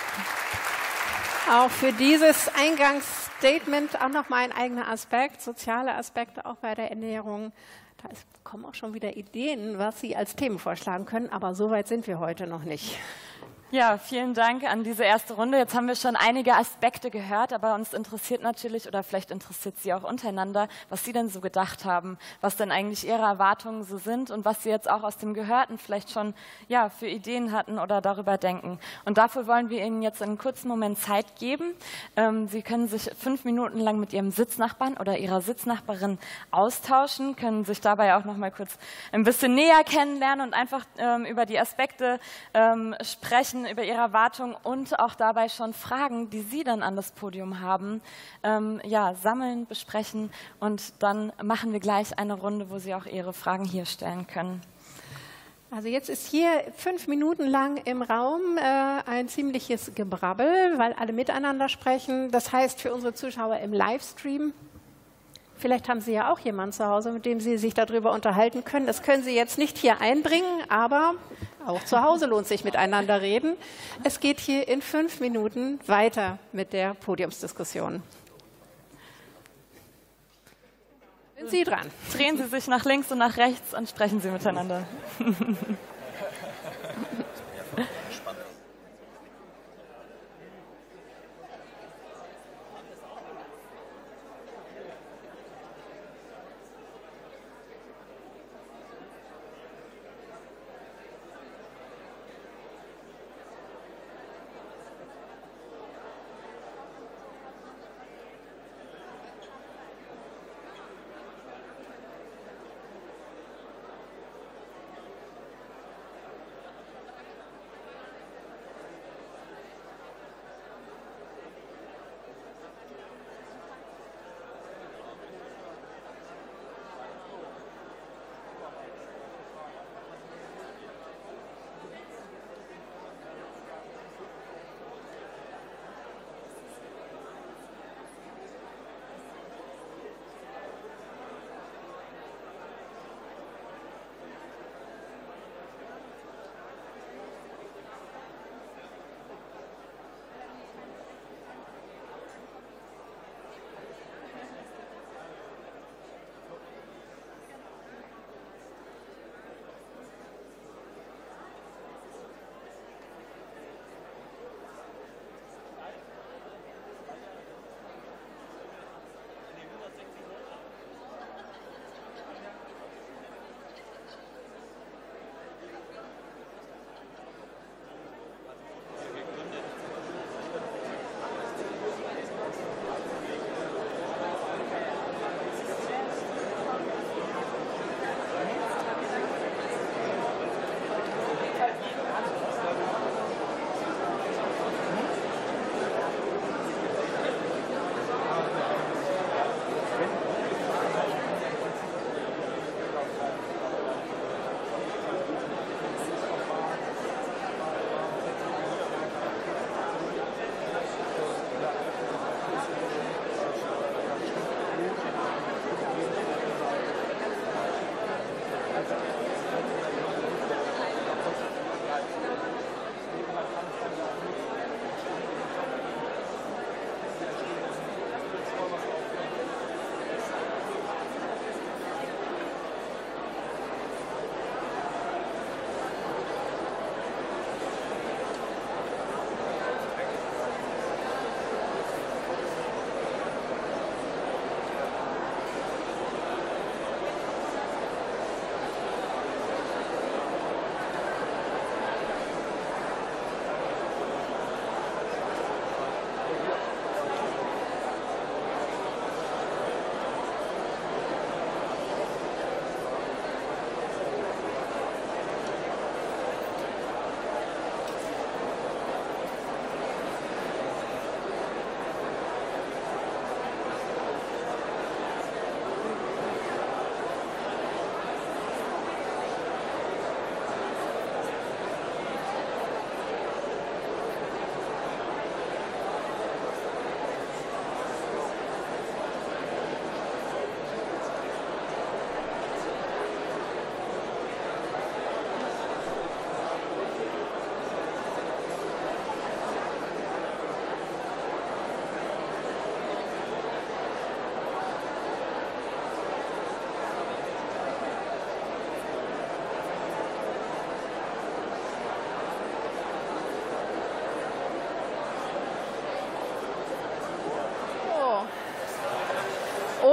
Auch für dieses Eingangsstatement auch noch mal ein eigener Aspekt, soziale Aspekte auch bei der Ernährung. Da kommen auch schon wieder Ideen, was Sie als Themen vorschlagen können, aber so weit sind wir heute noch nicht. Ja, vielen Dank an diese erste Runde. Jetzt haben wir schon einige Aspekte gehört, aber uns interessiert natürlich, oder vielleicht interessiert Sie auch untereinander, was Sie denn so gedacht haben, was denn eigentlich Ihre Erwartungen so sind und was Sie jetzt auch aus dem Gehörten vielleicht schon für Ideen hatten oder darüber denken. Und dafür wollen wir Ihnen jetzt einen kurzen Moment Zeit geben. Sie können sich 5 Minuten lang mit Ihrem Sitznachbarn oder Ihrer Sitznachbarin austauschen, können sich dabei auch noch mal kurz ein bisschen näher kennenlernen und einfach über die Aspekte sprechen, über Ihre Erwartungen und auch dabei schon Fragen, die Sie dann an das Podium haben, sammeln, besprechen und dann machen wir gleich eine Runde, wo Sie auch Ihre Fragen hier stellen können. Also jetzt ist hier 5 Minuten lang im Raum ein ziemliches Gebrabbel, weil alle miteinander sprechen. Das heißt für unsere Zuschauer im Livestream, vielleicht haben Sie ja auch jemanden zu Hause, mit dem Sie sich darüber unterhalten können. Das können Sie jetzt nicht hier einbringen, aber auch zu Hause lohnt sich miteinander reden. Es geht hier in 5 Minuten weiter mit der Podiumsdiskussion. Sind Sie dran? Drehen Sie sich nach links und nach rechts und sprechen Sie miteinander.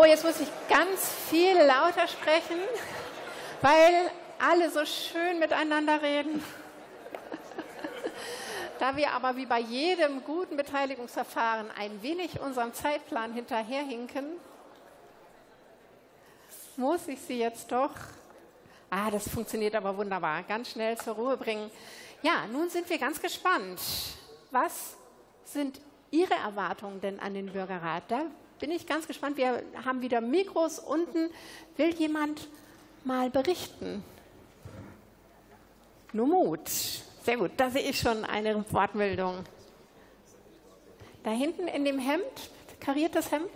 jetzt muss ich ganz viel lauter sprechen, weil alle so schön miteinander reden. Da wir aber wie bei jedem guten Beteiligungsverfahren ein wenig unserem Zeitplan hinterherhinken, muss ich Sie jetzt doch, das funktioniert aber wunderbar, ganz schnell zur Ruhe bringen. Ja, nun sind wir ganz gespannt. Was sind Ihre Erwartungen denn an den Bürgerrat? Da bin ich ganz gespannt. Wir haben wieder Mikros unten. Will jemand mal berichten? Nur Mut. Sehr gut, da sehe ich schon eine Wortmeldung. Da hinten in dem Hemd, kariertes Hemd.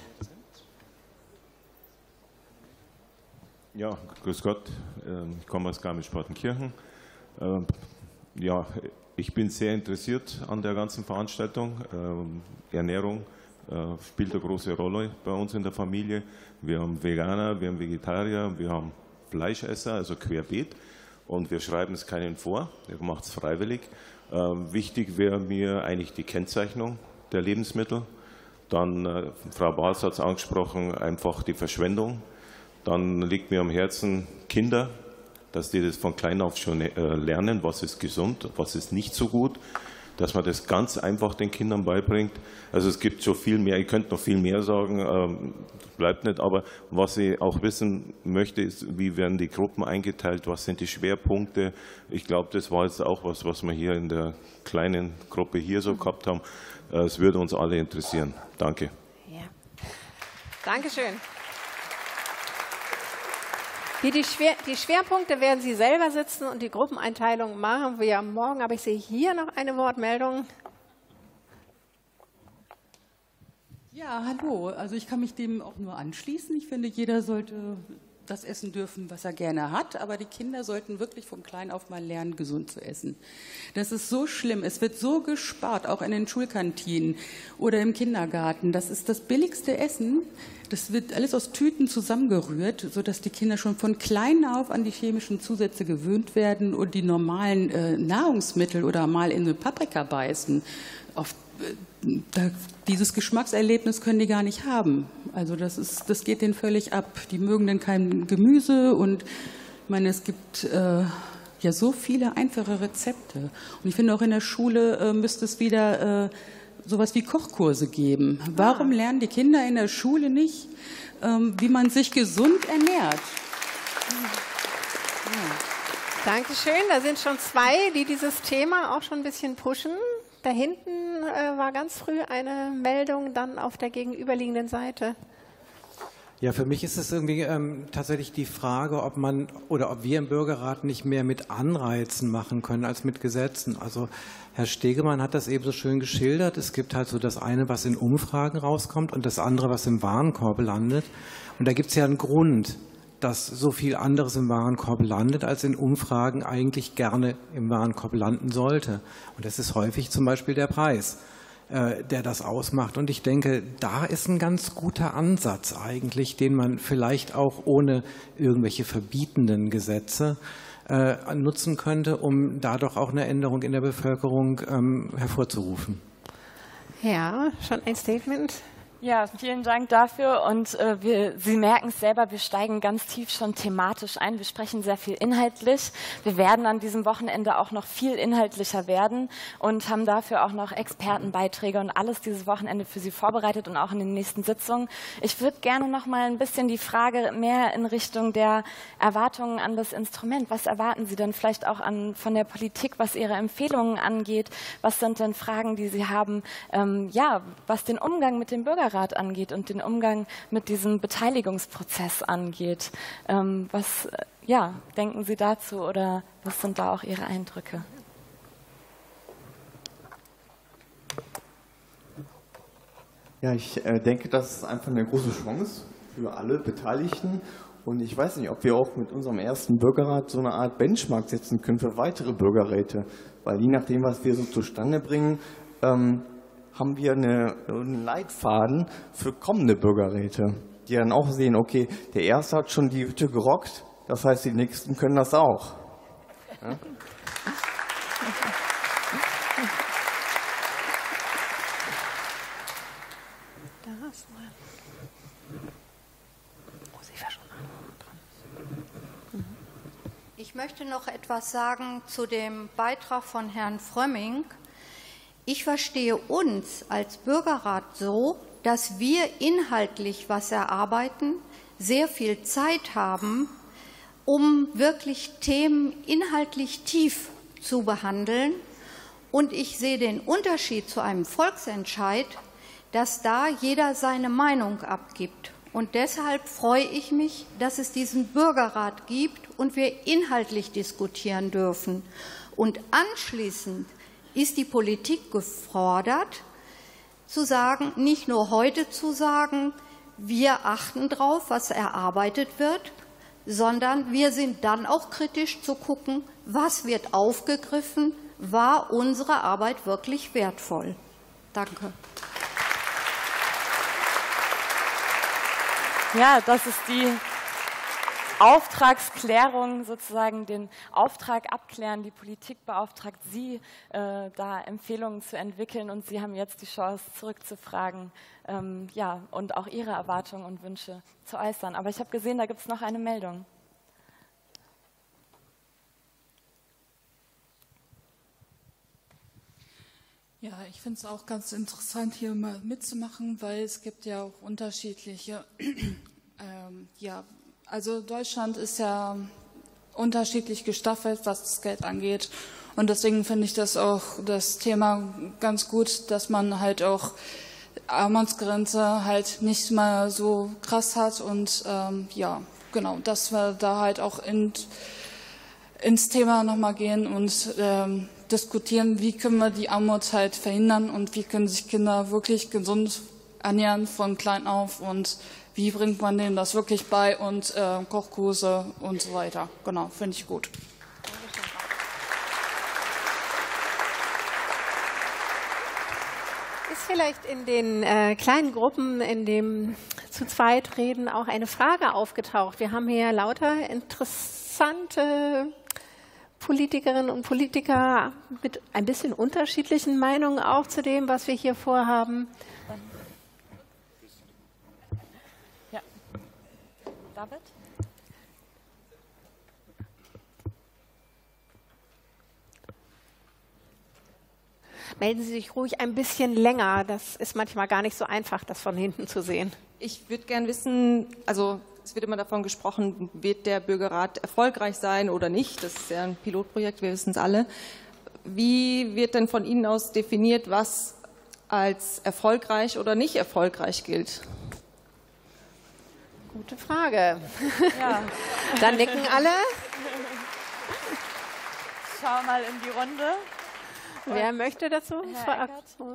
Ja, grüß Gott. Ich komme aus Garmisch-Partenkirchen. Ja, ich bin sehr interessiert an der ganzen Veranstaltung. Ernährung spielt eine große Rolle bei uns in der Familie. Wir haben Veganer, wir haben Vegetarier, wir haben Fleischesser, also querbeet. Und wir schreiben es keinen vor, ihr macht es freiwillig. Wichtig wäre mir eigentlich die Kennzeichnung der Lebensmittel. Dann, Frau Bahls hat es angesprochen, einfach die Verschwendung. Dann liegt mir am Herzen Kinder, dass die das von klein auf schon lernen, was ist gesund, was ist nicht so gut, dass man das ganz einfach den Kindern beibringt. Also es gibt schon viel mehr, ich könnte noch viel mehr sagen, bleibt nicht, aber was ich auch wissen möchte, ist, wie werden die Gruppen eingeteilt, was sind die Schwerpunkte. Ich glaube, das war jetzt auch was wir hier in der kleinen Gruppe hier so gehabt haben. Es würde uns alle interessieren. Danke. Ja. Dankeschön. Die Schwerpunkte werden Sie selber sitzen und die Gruppeneinteilung machen wir morgen. Aber ich sehe hier noch eine Wortmeldung. Ja, hallo. Also ich kann mich dem auch nur anschließen. Ich finde, jeder sollte das essen dürfen, was er gerne hat. Aber die Kinder sollten wirklich von klein auf mal lernen, gesund zu essen. Das ist so schlimm. Es wird so gespart, auch in den Schulkantinen oder im Kindergarten. Das ist das billigste Essen. Das wird alles aus Tüten zusammengerührt, sodass die Kinder schon von klein auf an die chemischen Zusätze gewöhnt werden und die normalen Nahrungsmittel oder mal in eine Paprika beißen. Dieses Geschmackserlebnis können die gar nicht haben. Also das geht denen völlig ab. Die mögen dann kein Gemüse und ich meine, es gibt ja so viele einfache Rezepte. Und ich finde auch in der Schule müsste es wieder sowas wie Kochkurse geben. Warum lernen die Kinder in der Schule nicht, wie man sich gesund ernährt? Dankeschön. Da sind schon zwei, die dieses Thema auch schon ein bisschen pushen. Da hinten war ganz früh eine Meldung, dann auf der gegenüberliegenden Seite. Ja, für mich ist es irgendwie tatsächlich die Frage, ob man oder ob wir im Bürgerrat nicht mehr mit Anreizen machen können als mit Gesetzen. Also Herr Stegemann hat das eben so schön geschildert. Es gibt halt so das eine, was in Umfragen rauskommt und das andere, was im Warenkorb landet. Und da gibt es ja einen Grund, dass so viel anderes im Warenkorb landet, als in Umfragen eigentlich gerne im Warenkorb landen sollte. Und das ist häufig zum Beispiel der Preis, der das ausmacht. Und ich denke, da ist ein ganz guter Ansatz eigentlich, den man vielleicht auch ohne irgendwelche verbietenden Gesetze nutzen könnte, um dadurch auch eine Änderung in der Bevölkerung hervorzurufen. Ja, schon ein Statement. Ja, vielen Dank dafür und Sie merken es selber, wir steigen ganz tief schon thematisch ein. Wir sprechen sehr viel inhaltlich. Wir werden an diesem Wochenende auch noch viel inhaltlicher werden und haben dafür auch noch Expertenbeiträge und alles dieses Wochenende für Sie vorbereitet und auch in den nächsten Sitzungen. Ich würde gerne noch mal ein bisschen die Frage mehr in Richtung der Erwartungen an das Instrument. Was erwarten Sie denn vielleicht auch von der Politik, was Ihre Empfehlungen angeht? Was sind denn Fragen, die Sie haben, was den Umgang mit dem Bürgerrat angeht und den Umgang mit diesem Beteiligungsprozess angeht. Was denken Sie dazu oder was sind da auch Ihre Eindrücke? Ja, ich denke, das ist einfach eine große Chance für alle Beteiligten. Und ich weiß nicht, ob wir auch mit unserem ersten Bürgerrat so eine Art Benchmark setzen können für weitere Bürgerräte. Weil je nachdem, was wir so zustande bringen, haben wir einen Leitfaden für kommende Bürgerräte, die dann auch sehen, okay, der erste hat schon die Hütte gerockt, das heißt, die nächsten können das auch. Ja? möchte noch etwas sagen zu dem Beitrag von Herrn Frömming. Ich verstehe uns als Bürgerrat so, dass wir inhaltlich was erarbeiten, sehr viel Zeit haben, um wirklich Themen inhaltlich tief zu behandeln. Und ich sehe den Unterschied zu einem Volksentscheid, dass da jeder seine Meinung abgibt. Und deshalb freue ich mich, dass es diesen Bürgerrat gibt und wir inhaltlich diskutieren dürfen. Und anschließend ist die Politik gefordert, zu sagen, nicht nur heute zu sagen, wir achten drauf, was erarbeitet wird, sondern wir sind dann auch kritisch zu gucken, was wird aufgegriffen, war unsere Arbeit wirklich wertvoll. Danke. Ja, das ist die Auftragsklärung, sozusagen den Auftrag abklären. Die Politik beauftragt Sie, da Empfehlungen zu entwickeln, und Sie haben jetzt die Chance, zurückzufragen, ja, und auch Ihre Erwartungen und Wünsche zu äußern. Aber ich habe gesehen, da gibt es noch eine Meldung. Ja, ich finde es auch ganz interessant, hier mal mitzumachen, weil es gibt ja auch unterschiedliche, ja, also Deutschland ist ja unterschiedlich gestaffelt, was das Geld angeht. Und deswegen finde ich das auch das Thema ganz gut, dass man halt auch Armutsgrenze halt nicht mal so krass hat. Und ja, genau, dass wir da halt auch ins Thema nochmal gehen und diskutieren, wie können wir die Armut halt verhindern und wie können sich Kinder wirklich gesund ernähren von klein auf und wie bringt man denen das wirklich bei und Kochkurse und so weiter. Genau, finde ich gut. Ist vielleicht in den kleinen Gruppen, in dem zu zweit reden, auch eine Frage aufgetaucht? Wir haben hier lauter interessante Politikerinnen und Politiker mit ein bisschen unterschiedlichen Meinungen auch zu dem, was wir hier vorhaben. Ja. David? Melden Sie sich ruhig ein bisschen länger. Das ist manchmal gar nicht so einfach, das von hinten zu sehen. Ich würde gerne wissen, also es wird immer davon gesprochen, wird der Bürgerrat erfolgreich sein oder nicht? Das ist ja ein Pilotprojekt, wir wissen es alle. Wie wird denn von Ihnen aus definiert, was als erfolgreich oder nicht erfolgreich gilt? Gute Frage. Ja. Dann nicken alle. Schau mal in die Runde. Wer möchte dazu? Herr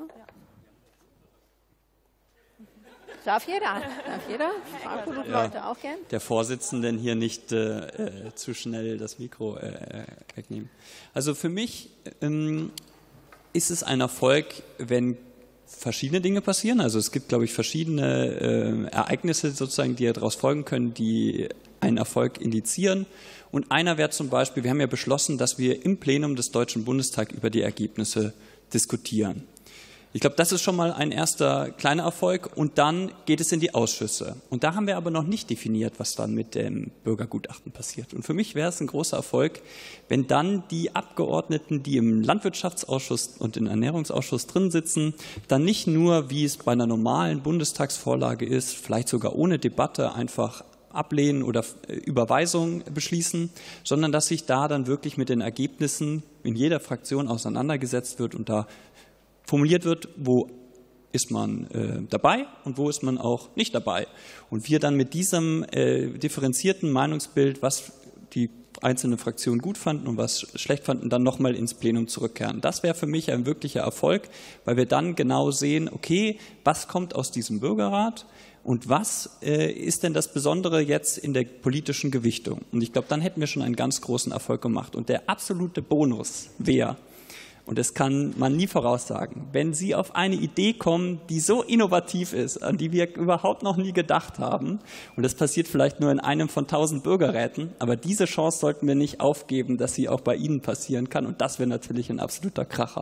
Darf jeder? Darf jeder? Frau Leute auch gern. Der Vorsitzenden hier nicht zu schnell das Mikro wegnehmen. Also für mich ist es ein Erfolg, wenn verschiedene Dinge passieren. Also es gibt, glaube ich, verschiedene Ereignisse sozusagen, die daraus folgen können, die einen Erfolg indizieren. Und einer wäre zum Beispiel, wir haben ja beschlossen, dass wir im Plenum des Deutschen Bundestags über die Ergebnisse diskutieren. Ich glaube, das ist schon mal ein erster kleiner Erfolg. Und dann geht es in die Ausschüsse. Und da haben wir aber noch nicht definiert, was dann mit dem Bürgergutachten passiert. Und für mich wäre es ein großer Erfolg, wenn dann die Abgeordneten, die im Landwirtschaftsausschuss und im Ernährungsausschuss drin sitzen, dann nicht nur, wie es bei einer normalen Bundestagsvorlage ist, vielleicht sogar ohne Debatte einfach ablehnen oder Überweisung beschließen, sondern dass sich da dann wirklich mit den Ergebnissen in jeder Fraktion auseinandergesetzt wird und da formuliert wird, wo ist man dabei und wo ist man auch nicht dabei. Und wir dann mit diesem differenzierten Meinungsbild, was die einzelnen Fraktionen gut fanden und was schlecht fanden, dann nochmal ins Plenum zurückkehren. Das wäre für mich ein wirklicher Erfolg, weil wir dann genau sehen, okay, was kommt aus diesem Bürgerrat und was ist denn das Besondere jetzt in der politischen Gewichtung. Und ich glaube, dann hätten wir schon einen ganz großen Erfolg gemacht. Und der absolute Bonus wäre, und das kann man nie voraussagen, wenn Sie auf eine Idee kommen, die so innovativ ist, an die wir überhaupt noch nie gedacht haben, und das passiert vielleicht nur in einem von 1000 Bürgerräten, aber diese Chance sollten wir nicht aufgeben, dass sie auch bei Ihnen passieren kann, und das wäre natürlich ein absoluter Kracher.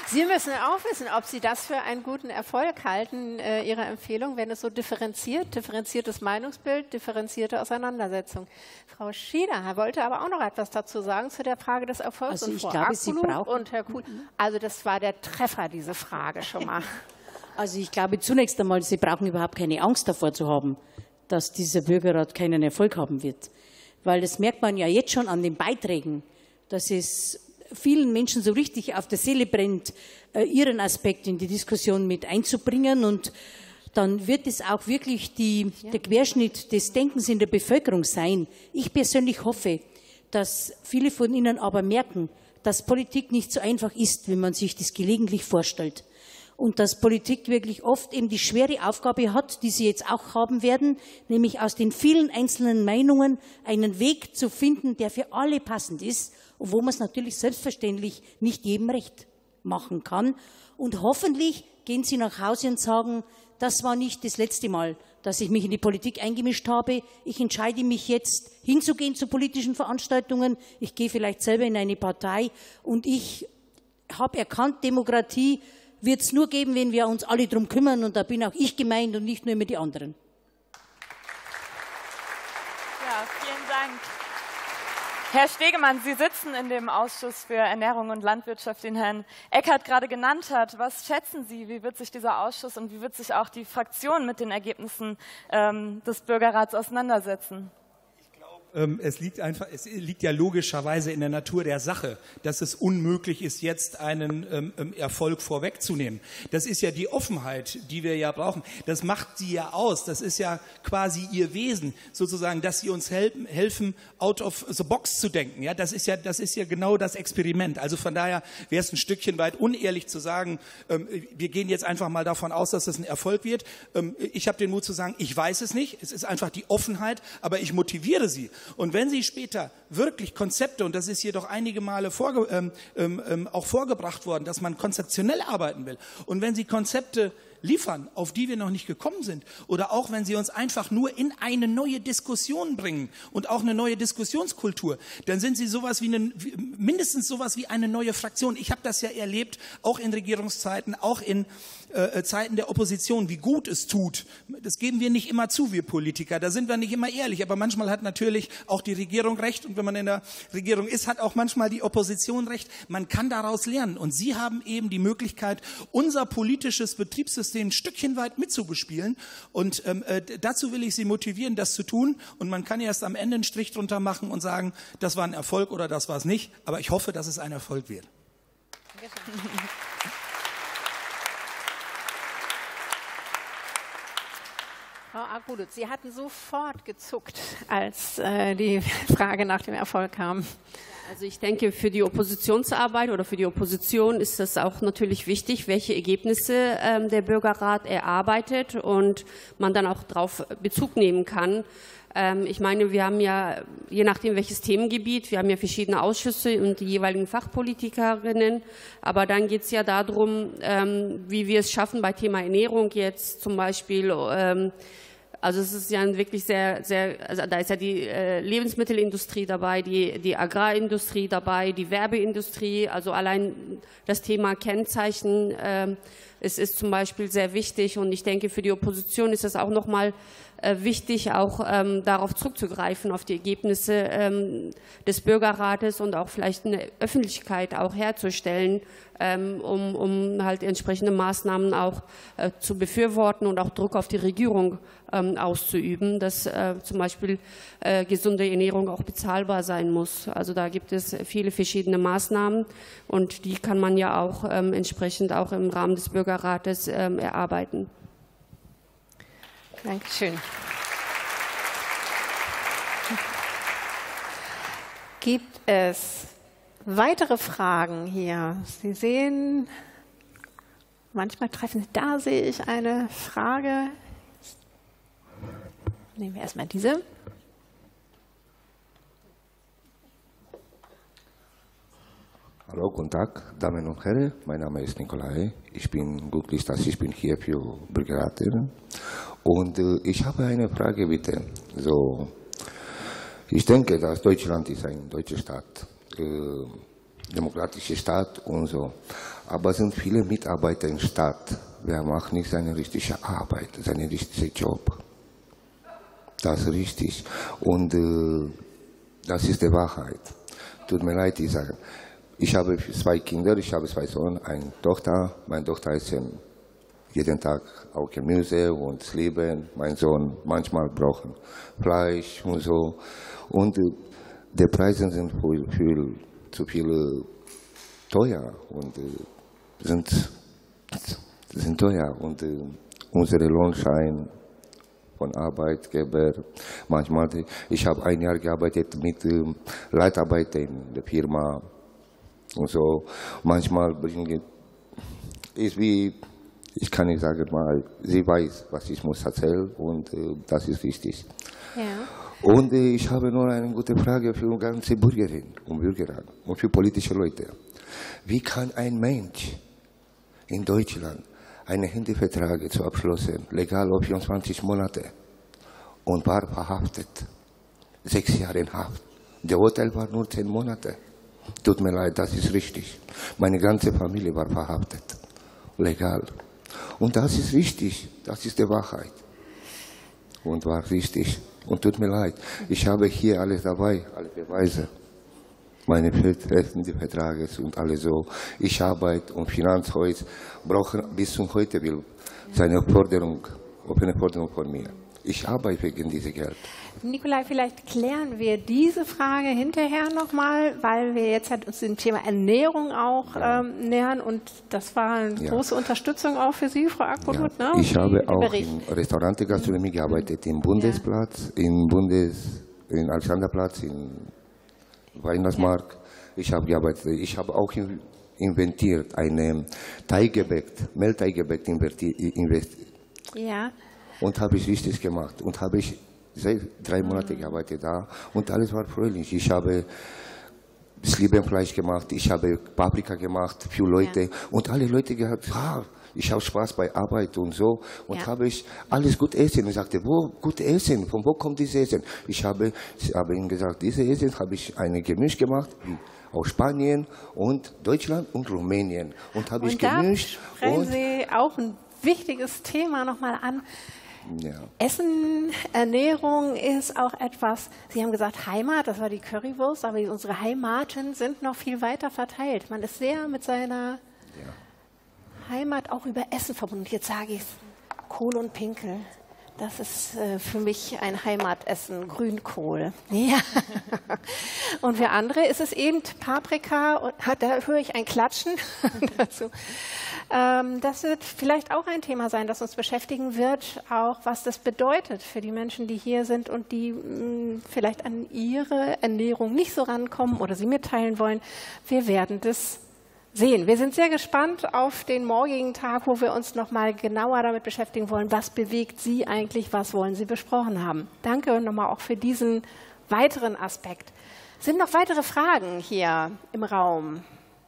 Sie müssen auch wissen, ob Sie das für einen guten Erfolg halten, Ihre Empfehlung, wenn es so differenziertes Meinungsbild, differenzierte Auseinandersetzung. Frau Schieder wollte aber auch noch etwas dazu sagen zu der Frage des Erfolgs. Also und ich Frau glaube, Sie Akbulut brauchen... und Herr Kuhn. Also das war der Treffer, diese Frage schon mal. Also ich glaube zunächst einmal, Sie brauchen überhaupt keine Angst davor zu haben, dass dieser Bürgerrat keinen Erfolg haben wird. Weil das merkt man ja jetzt schon an den Beiträgen, dass es vielen Menschen so richtig auf der Seele brennt, ihren Aspekt in die Diskussion mit einzubringen. Und dann wird es auch wirklich der Querschnitt des Denkens in der Bevölkerung sein. Ich persönlich hoffe, dass viele von Ihnen aber merken, dass Politik nicht so einfach ist, wie man sich das gelegentlich vorstellt. Und dass Politik wirklich oft eben die schwere Aufgabe hat, die Sie jetzt auch haben werden, nämlich aus den vielen einzelnen Meinungen einen Weg zu finden, der für alle passend ist und wo man es natürlich selbstverständlich nicht jedem recht machen kann. Und hoffentlich gehen Sie nach Hause und sagen, das war nicht das letzte Mal, dass ich mich in die Politik eingemischt habe. Ich entscheide mich jetzt, hinzugehen zu politischen Veranstaltungen. Ich gehe vielleicht selber in eine Partei und ich habe erkannt, Demokratie wird es nur geben, wenn wir uns alle darum kümmern. Und da bin auch ich gemeint und nicht nur immer die anderen. Ja, vielen Dank. Herr Stegemann, Sie sitzen in dem Ausschuss für Ernährung und Landwirtschaft, den Herrn Eckert gerade genannt hat. Was schätzen Sie, wie wird sich dieser Ausschuss und wie wird sich auch die Fraktion mit den Ergebnissen des Bürgerrats auseinandersetzen? Es liegt ja logischerweise in der Natur der Sache, dass es unmöglich ist, jetzt einen Erfolg vorwegzunehmen. Das ist ja die Offenheit, die wir ja brauchen. Das macht sie ja aus. Das ist ja quasi ihr Wesen, sozusagen, dass sie uns helfen, out of the box zu denken. Ja, das ist ja genau das Experiment. Also von daher wäre es ein Stückchen weit unehrlich zu sagen, wir gehen jetzt einfach mal davon aus, dass das ein Erfolg wird. Ich habe den Mut zu sagen, ich weiß es nicht. Es ist einfach die Offenheit, aber ich motiviere sie. Und wenn Sie später wirklich Konzepte, und das ist hier doch einige Male auch vorgebracht worden, dass man konzeptionell arbeiten will, und wenn Sie Konzepte liefern, auf die wir noch nicht gekommen sind, oder auch wenn Sie uns einfach nur in eine neue Diskussion bringen und auch eine neue Diskussionskultur, dann sind Sie mindestens sowas wie eine neue Fraktion. Ich habe das ja erlebt, auch in Regierungszeiten, auch in Zeiten der Opposition, wie gut es tut. Das geben wir nicht immer zu, wir Politiker. Da sind wir nicht immer ehrlich. Aber manchmal hat natürlich auch die Regierung recht. Und wenn man in der Regierung ist, hat auch manchmal die Opposition recht. Man kann daraus lernen. Und Sie haben eben die Möglichkeit, unser politisches Betriebssystem ein Stückchen weit mitzubespielen. Und dazu will ich Sie motivieren, das zu tun. Und man kann erst am Ende einen Strich drunter machen und sagen, das war ein Erfolg oder das war es nicht. Aber ich hoffe, dass es ein Erfolg wird. Frau Akbulut, Sie hatten sofort gezuckt, als die Frage nach dem Erfolg kam. Also ich denke, für die Oppositionsarbeit oder für die Opposition ist das auch natürlich wichtig, welche Ergebnisse der Bürgerrat erarbeitet und man dann auch darauf Bezug nehmen kann. Ich meine, wir haben ja, je nachdem welches Themengebiet, wir haben ja verschiedene Ausschüsse und die jeweiligen Fachpolitikerinnen, aber dann geht es ja darum, wie wir es schaffen bei Thema Ernährung jetzt zum Beispiel. Also es ist ja wirklich also da ist ja die Lebensmittelindustrie dabei, die Agrarindustrie dabei, die Werbeindustrie, also allein das Thema Kennzeichen, es ist zum Beispiel sehr wichtig und ich denke, für die Opposition ist es auch nochmal wichtig, auch darauf zurückzugreifen, auf die Ergebnisse des Bürgerrates und auch vielleicht eine Öffentlichkeit auch herzustellen, um halt entsprechende Maßnahmen auch zu befürworten und auch Druck auf die Regierung auszuüben, dass zum Beispiel gesunde Ernährung auch bezahlbar sein muss. Also da gibt es viele verschiedene Maßnahmen und die kann man ja auch entsprechend auch im Rahmen des Bürgerrates erarbeiten. Dankeschön. Gibt es weitere Fragen hier? Sie sehen, manchmal da sehe ich eine Frage. Nehmen wir erstmal diese. Hallo, guten Tag, Damen und Herren. Mein Name ist Nikolai. Ich bin glücklich, dass ich bin hier für Bürgerrat. Und ich habe eine Frage, bitte. So, ich denke, dass Deutschland ist ein deutscher Staat, demokratischer Staat und so. Aber es sind viele Mitarbeiter in der Stadt. Wer macht nicht seine richtige Arbeit, seinen richtigen Job. Das ist richtig. Und das ist die Wahrheit. Tut mir leid, ich sage. Ich habe 2 Kinder, ich habe 2 Söhne, eine Tochter. Meine Tochter isst jeden Tag auch Gemüse und Zwiebeln. Mein Sohn manchmal braucht Fleisch und so. Und die Preise sind zu viel teuer und sind teuer. Und unsere Lohnschein von Arbeitgeber, manchmal, ich habe ein Jahr gearbeitet mit Leitarbeitern in der Firma und so. Manchmal ist wie, ich kann nicht sagen mal, sie weiß, was ich muss erzählen und das ist wichtig. Ja. Und ich habe nur eine gute Frage für ganze Bürgerinnen und Bürger und für politische Leute. Wie kann ein Mensch in Deutschland einen Handyvertrag zu abschließen, legal auf 24 Monate und war verhaftet, 6 Jahre in Haft. Der Urteil war nur 10 Monate. Tut mir leid, das ist richtig. Meine ganze Familie war verhaftet, legal. Und das ist richtig, das ist die Wahrheit. Und war richtig. Und tut mir leid, ich habe hier alles dabei, alle Beweise. Meine Verträge und alles so. Ich arbeite und Finanzhaus brauchen bis zum heute will seine Forderung, offene Forderung von mir. Ich arbeite wegen diesem Geld. Nikolai, vielleicht klären wir diese Frage hinterher nochmal, weil wir jetzt halt uns dem Thema Ernährung auch nähern und das war eine große Unterstützung auch für Sie, Frau Akolut. Ne? Ich habe auch in Restaurant-Gastronomie gearbeitet, im Bundesplatz, in Alexanderplatz, in Weihnachtsmarkt. Ich habe gearbeitet. Ich habe auch inventiert, ein Teiggebäck, Mehlteiggebäck investiert. Ja. Und habe ich richtig gemacht. Und habe ich 3 Monate gearbeitet da. Und alles war fröhlich. Ich habe Zwiebelfleisch gemacht, ich habe Paprika gemacht für Leute. Und alle Leute gesagt, ich habe Spaß bei Arbeit und so. Und habe ich alles gut essen. Und ich sagte, wo gut essen? Von wo kommt dieses Essen? Ich habe ihnen gesagt, dieses Essen habe ich eine Gemisch gemacht, aus Spanien und Deutschland und Rumänien. Und habe ich gemischt. Da sprechen Sie auch ein wichtiges Thema nochmal an. Ja. Essen, Ernährung ist auch etwas, Sie haben gesagt Heimat, das war die Currywurst, aber unsere Heimaten sind noch viel weiter verteilt. Man ist sehr mit seiner Heimat auch über Essen verbunden. Jetzt sage ich es, Kohl und Pinkel. Das ist für mich ein Heimatessen, Grünkohl. Ja. Und für andere ist es eben Paprika, und da höre ich ein Klatschen dazu. Das wird vielleicht auch ein Thema sein, das uns beschäftigen wird, auch was das bedeutet für die Menschen, die hier sind und die vielleicht an ihre Ernährung nicht so rankommen oder sie mitteilen wollen. Wir werden das sehen. Wir sind sehr gespannt auf den morgigen Tag, wo wir uns noch mal genauer damit beschäftigen wollen, was bewegt Sie eigentlich, was wollen Sie besprochen haben. Danke nochmal auch für diesen weiteren Aspekt. Sind noch weitere Fragen hier im Raum?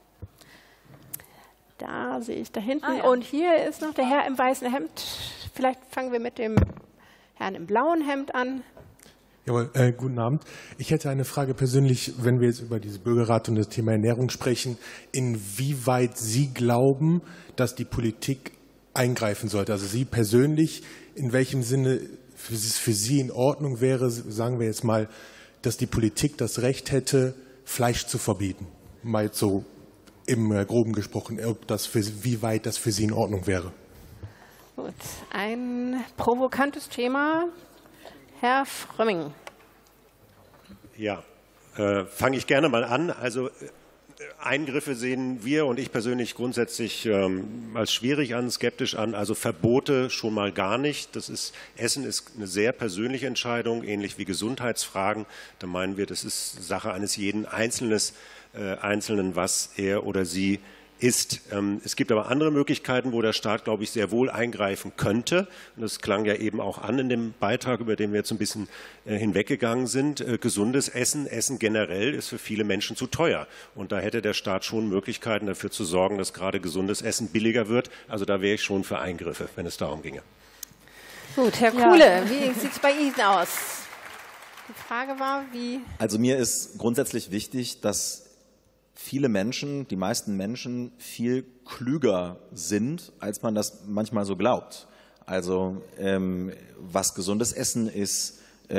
Da sehe ich da hinten. Und hier ist noch der Herr im weißen Hemd. Vielleicht fangen wir mit dem Herrn im blauen Hemd an. Jawohl, guten Abend. Ich hätte eine Frage persönlich, wenn wir jetzt über diese Bürgerrat und das Thema Ernährung sprechen, inwieweit Sie glauben, dass die Politik eingreifen sollte. Also Sie persönlich, in welchem Sinne es für Sie in Ordnung wäre, sagen wir jetzt mal, dass die Politik das Recht hätte, Fleisch zu verbieten. Mal so im Groben gesprochen, wie weit das für Sie in Ordnung wäre. Gut, ein provokantes Thema. Herr Frömming. Ja, fange ich gerne mal an. Also Eingriffe sehen wir und ich persönlich grundsätzlich als schwierig an, skeptisch an. Also Verbote schon mal gar nicht. Essen ist eine sehr persönliche Entscheidung, ähnlich wie Gesundheitsfragen. Da meinen wir, das ist Sache eines jeden Einzelnen, was er oder sie ist. Es gibt aber andere Möglichkeiten, wo der Staat, glaube ich, sehr wohl eingreifen könnte. Und das klang ja eben auch an in dem Beitrag, über den wir jetzt ein bisschen hinweggegangen sind. Gesundes Essen, Essen generell ist für viele Menschen zu teuer. Und da hätte der Staat schon Möglichkeiten dafür zu sorgen, dass gerade gesundes Essen billiger wird. Also da wäre ich schon für Eingriffe, wenn es darum ginge. Gut, Herr Kuhle, wie sieht es bei Ihnen aus? Die Frage war, wie... Also mir ist grundsätzlich wichtig, dass viele Menschen, die meisten Menschen viel klüger sind, als man das manchmal so glaubt. Also was gesundes Essen ist,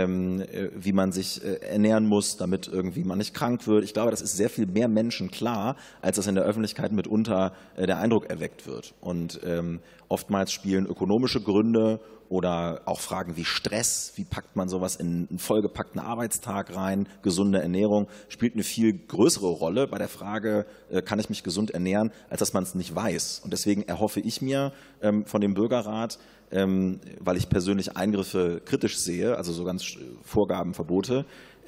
wie man sich ernähren muss, damit irgendwie man nicht krank wird. Ich glaube, das ist sehr viel mehr Menschen klar, als das in der Öffentlichkeit mitunter der Eindruck erweckt wird. Und oftmals spielen ökonomische Gründe oder auch Fragen wie Stress, wie packt man sowas in einen vollgepackten Arbeitstag rein, gesunde Ernährung, spielt eine viel größere Rolle bei der Frage, kann ich mich gesund ernähren, als dass man es nicht weiß. Und deswegen erhoffe ich mir von dem Bürgerrat, weil ich persönlich Eingriffe kritisch sehe, also so ganz Vorgaben, Verbote,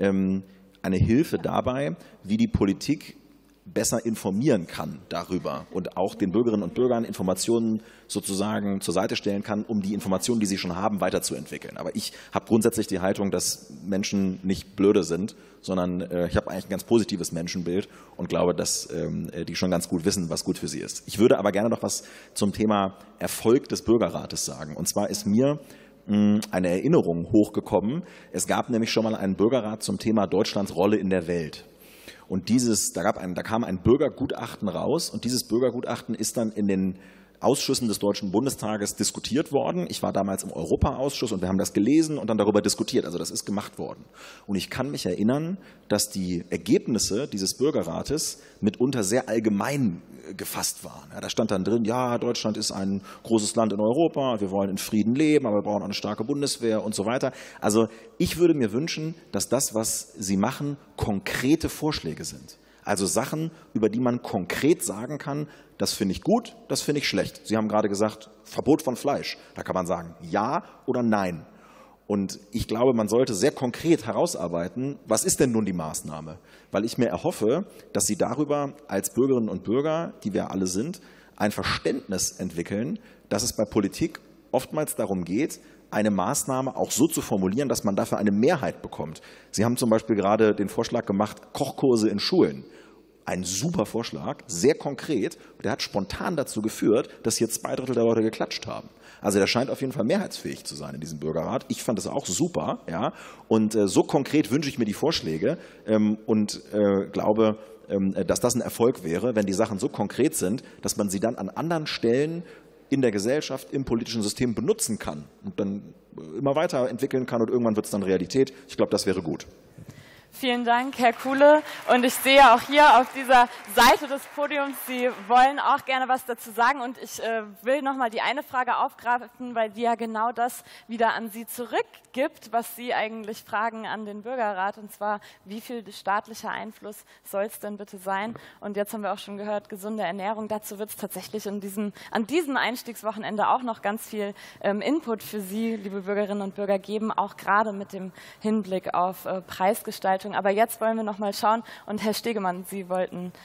eine Hilfe dabei, wie die Politik besser informieren kann darüber und auch den Bürgerinnen und Bürgern Informationen sozusagen zur Seite stellen kann, um die Informationen, die sie schon haben, weiterzuentwickeln. Aber ich habe grundsätzlich die Haltung, dass Menschen nicht blöde sind, sondern ich habe eigentlich ein ganz positives Menschenbild und glaube, dass die schon ganz gut wissen, was gut für sie ist. Ich würde aber gerne noch was zum Thema Erfolg des Bürgerrates sagen. Und zwar ist mir eine Erinnerung hochgekommen. Es gab nämlich schon mal einen Bürgerrat zum Thema Deutschlands Rolle in der Welt. Und da kam ein Bürgergutachten raus und dieses Bürgergutachten ist dann in den Ausschüssen des Deutschen Bundestages diskutiert worden. Ich war damals im Europaausschuss und wir haben das gelesen und dann darüber diskutiert. Also das ist gemacht worden. Und ich kann mich erinnern, dass die Ergebnisse dieses Bürgerrates mitunter sehr allgemein gefasst waren. Ja, da stand dann drin, ja, Deutschland ist ein großes Land in Europa, wir wollen in Frieden leben, aber wir brauchen eine starke Bundeswehr und so weiter. Also ich würde mir wünschen, dass das, was Sie machen, konkrete Vorschläge sind. Also Sachen, über die man konkret sagen kann, das finde ich gut, das finde ich schlecht. Sie haben gerade gesagt, Verbot von Fleisch. Da kann man sagen, ja oder nein. Und ich glaube, man sollte sehr konkret herausarbeiten, was ist denn nun die Maßnahme? Weil ich mir erhoffe, dass Sie darüber als Bürgerinnen und Bürger, die wir alle sind, ein Verständnis entwickeln, dass es bei Politik oftmals darum geht, eine Maßnahme auch so zu formulieren, dass man dafür eine Mehrheit bekommt. Sie haben zum Beispiel gerade den Vorschlag gemacht, Kochkurse in Schulen. Ein super Vorschlag, sehr konkret. Der hat spontan dazu geführt, dass hier 2/3 der Leute geklatscht haben. Also der scheint auf jeden Fall mehrheitsfähig zu sein in diesem Bürgerrat. Ich fand das auch super. Ja? Und so konkret wünsche ich mir die Vorschläge und glaube, dass das ein Erfolg wäre, wenn die Sachen so konkret sind, dass man sie dann an anderen Stellen in der Gesellschaft, im politischen System benutzen kann und dann immer weiterentwickeln kann und irgendwann wird es dann Realität. Ich glaube, das wäre gut. Vielen Dank, Herr Kuhle. Und ich sehe auch hier auf dieser Seite des Podiums, Sie wollen auch gerne was dazu sagen. Und ich will noch mal die eine Frage aufgreifen, weil die ja genau das wieder an Sie zurückgibt, was Sie eigentlich fragen an den Bürgerrat. Und zwar, wie viel staatlicher Einfluss soll es denn bitte sein? Und jetzt haben wir auch schon gehört, gesunde Ernährung. Dazu wird es tatsächlich an diesem Einstiegswochenende auch noch ganz viel Input für Sie, liebe Bürgerinnen und Bürger, geben, auch gerade mit dem Hinblick auf Preisgestaltung. Aber jetzt wollen wir noch mal schauen. Und Herr Stegemann, Sie wollten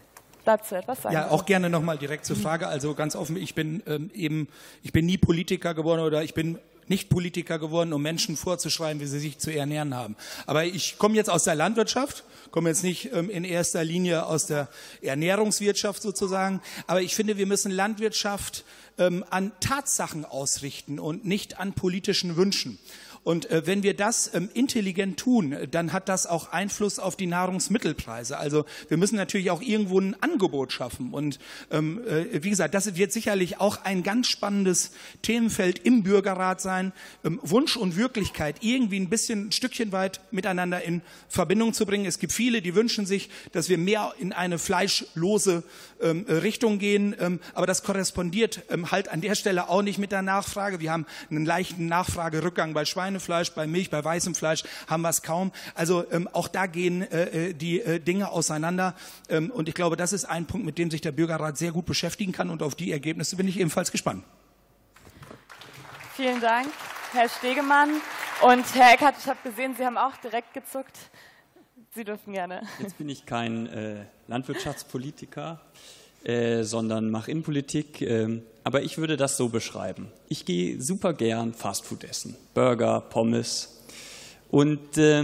dazu etwas sagen. Ja, auch gerne noch mal direkt zur Frage. Also ganz offen, ich bin nie Politiker geworden oder ich bin nicht Politiker geworden, um Menschen vorzuschreiben, wie sie sich zu ernähren haben. Aber ich komme jetzt aus der Landwirtschaft, komme jetzt nicht in erster Linie aus der Ernährungswirtschaft sozusagen. Aber ich finde, wir müssen Landwirtschaft an Tatsachen ausrichten und nicht an politischen Wünschen. Und wenn wir das intelligent tun, dann hat das auch Einfluss auf die Nahrungsmittelpreise. Also wir müssen natürlich auch irgendwo ein Angebot schaffen. Und wie gesagt, das wird sicherlich auch ein ganz spannendes Themenfeld im Bürgerrat sein, Wunsch und Wirklichkeit irgendwie ein Stückchen weit miteinander in Verbindung zu bringen. Es gibt viele, die wünschen sich, dass wir mehr in eine fleischlose Richtung gehen. Aber das korrespondiert halt an der Stelle auch nicht mit der Nachfrage. Wir haben einen leichten Nachfragerückgang bei Schweinefleisch, bei Milch, bei weißem Fleisch haben wir es kaum. Also auch da gehen die Dinge auseinander. Und ich glaube, das ist ein Punkt, mit dem sich der Bürgerrat sehr gut beschäftigen kann. Und auf die Ergebnisse bin ich ebenfalls gespannt. Vielen Dank, Herr Stegemann. Und Herr Eckert, ich habe gesehen, Sie haben auch direkt gezuckt. Sie dürfen gerne. Jetzt bin ich kein Landwirtschaftspolitiker, sondern mache Innenpolitik. Aber ich würde das so beschreiben. Ich gehe super gern Fastfood essen. Burger, Pommes. Und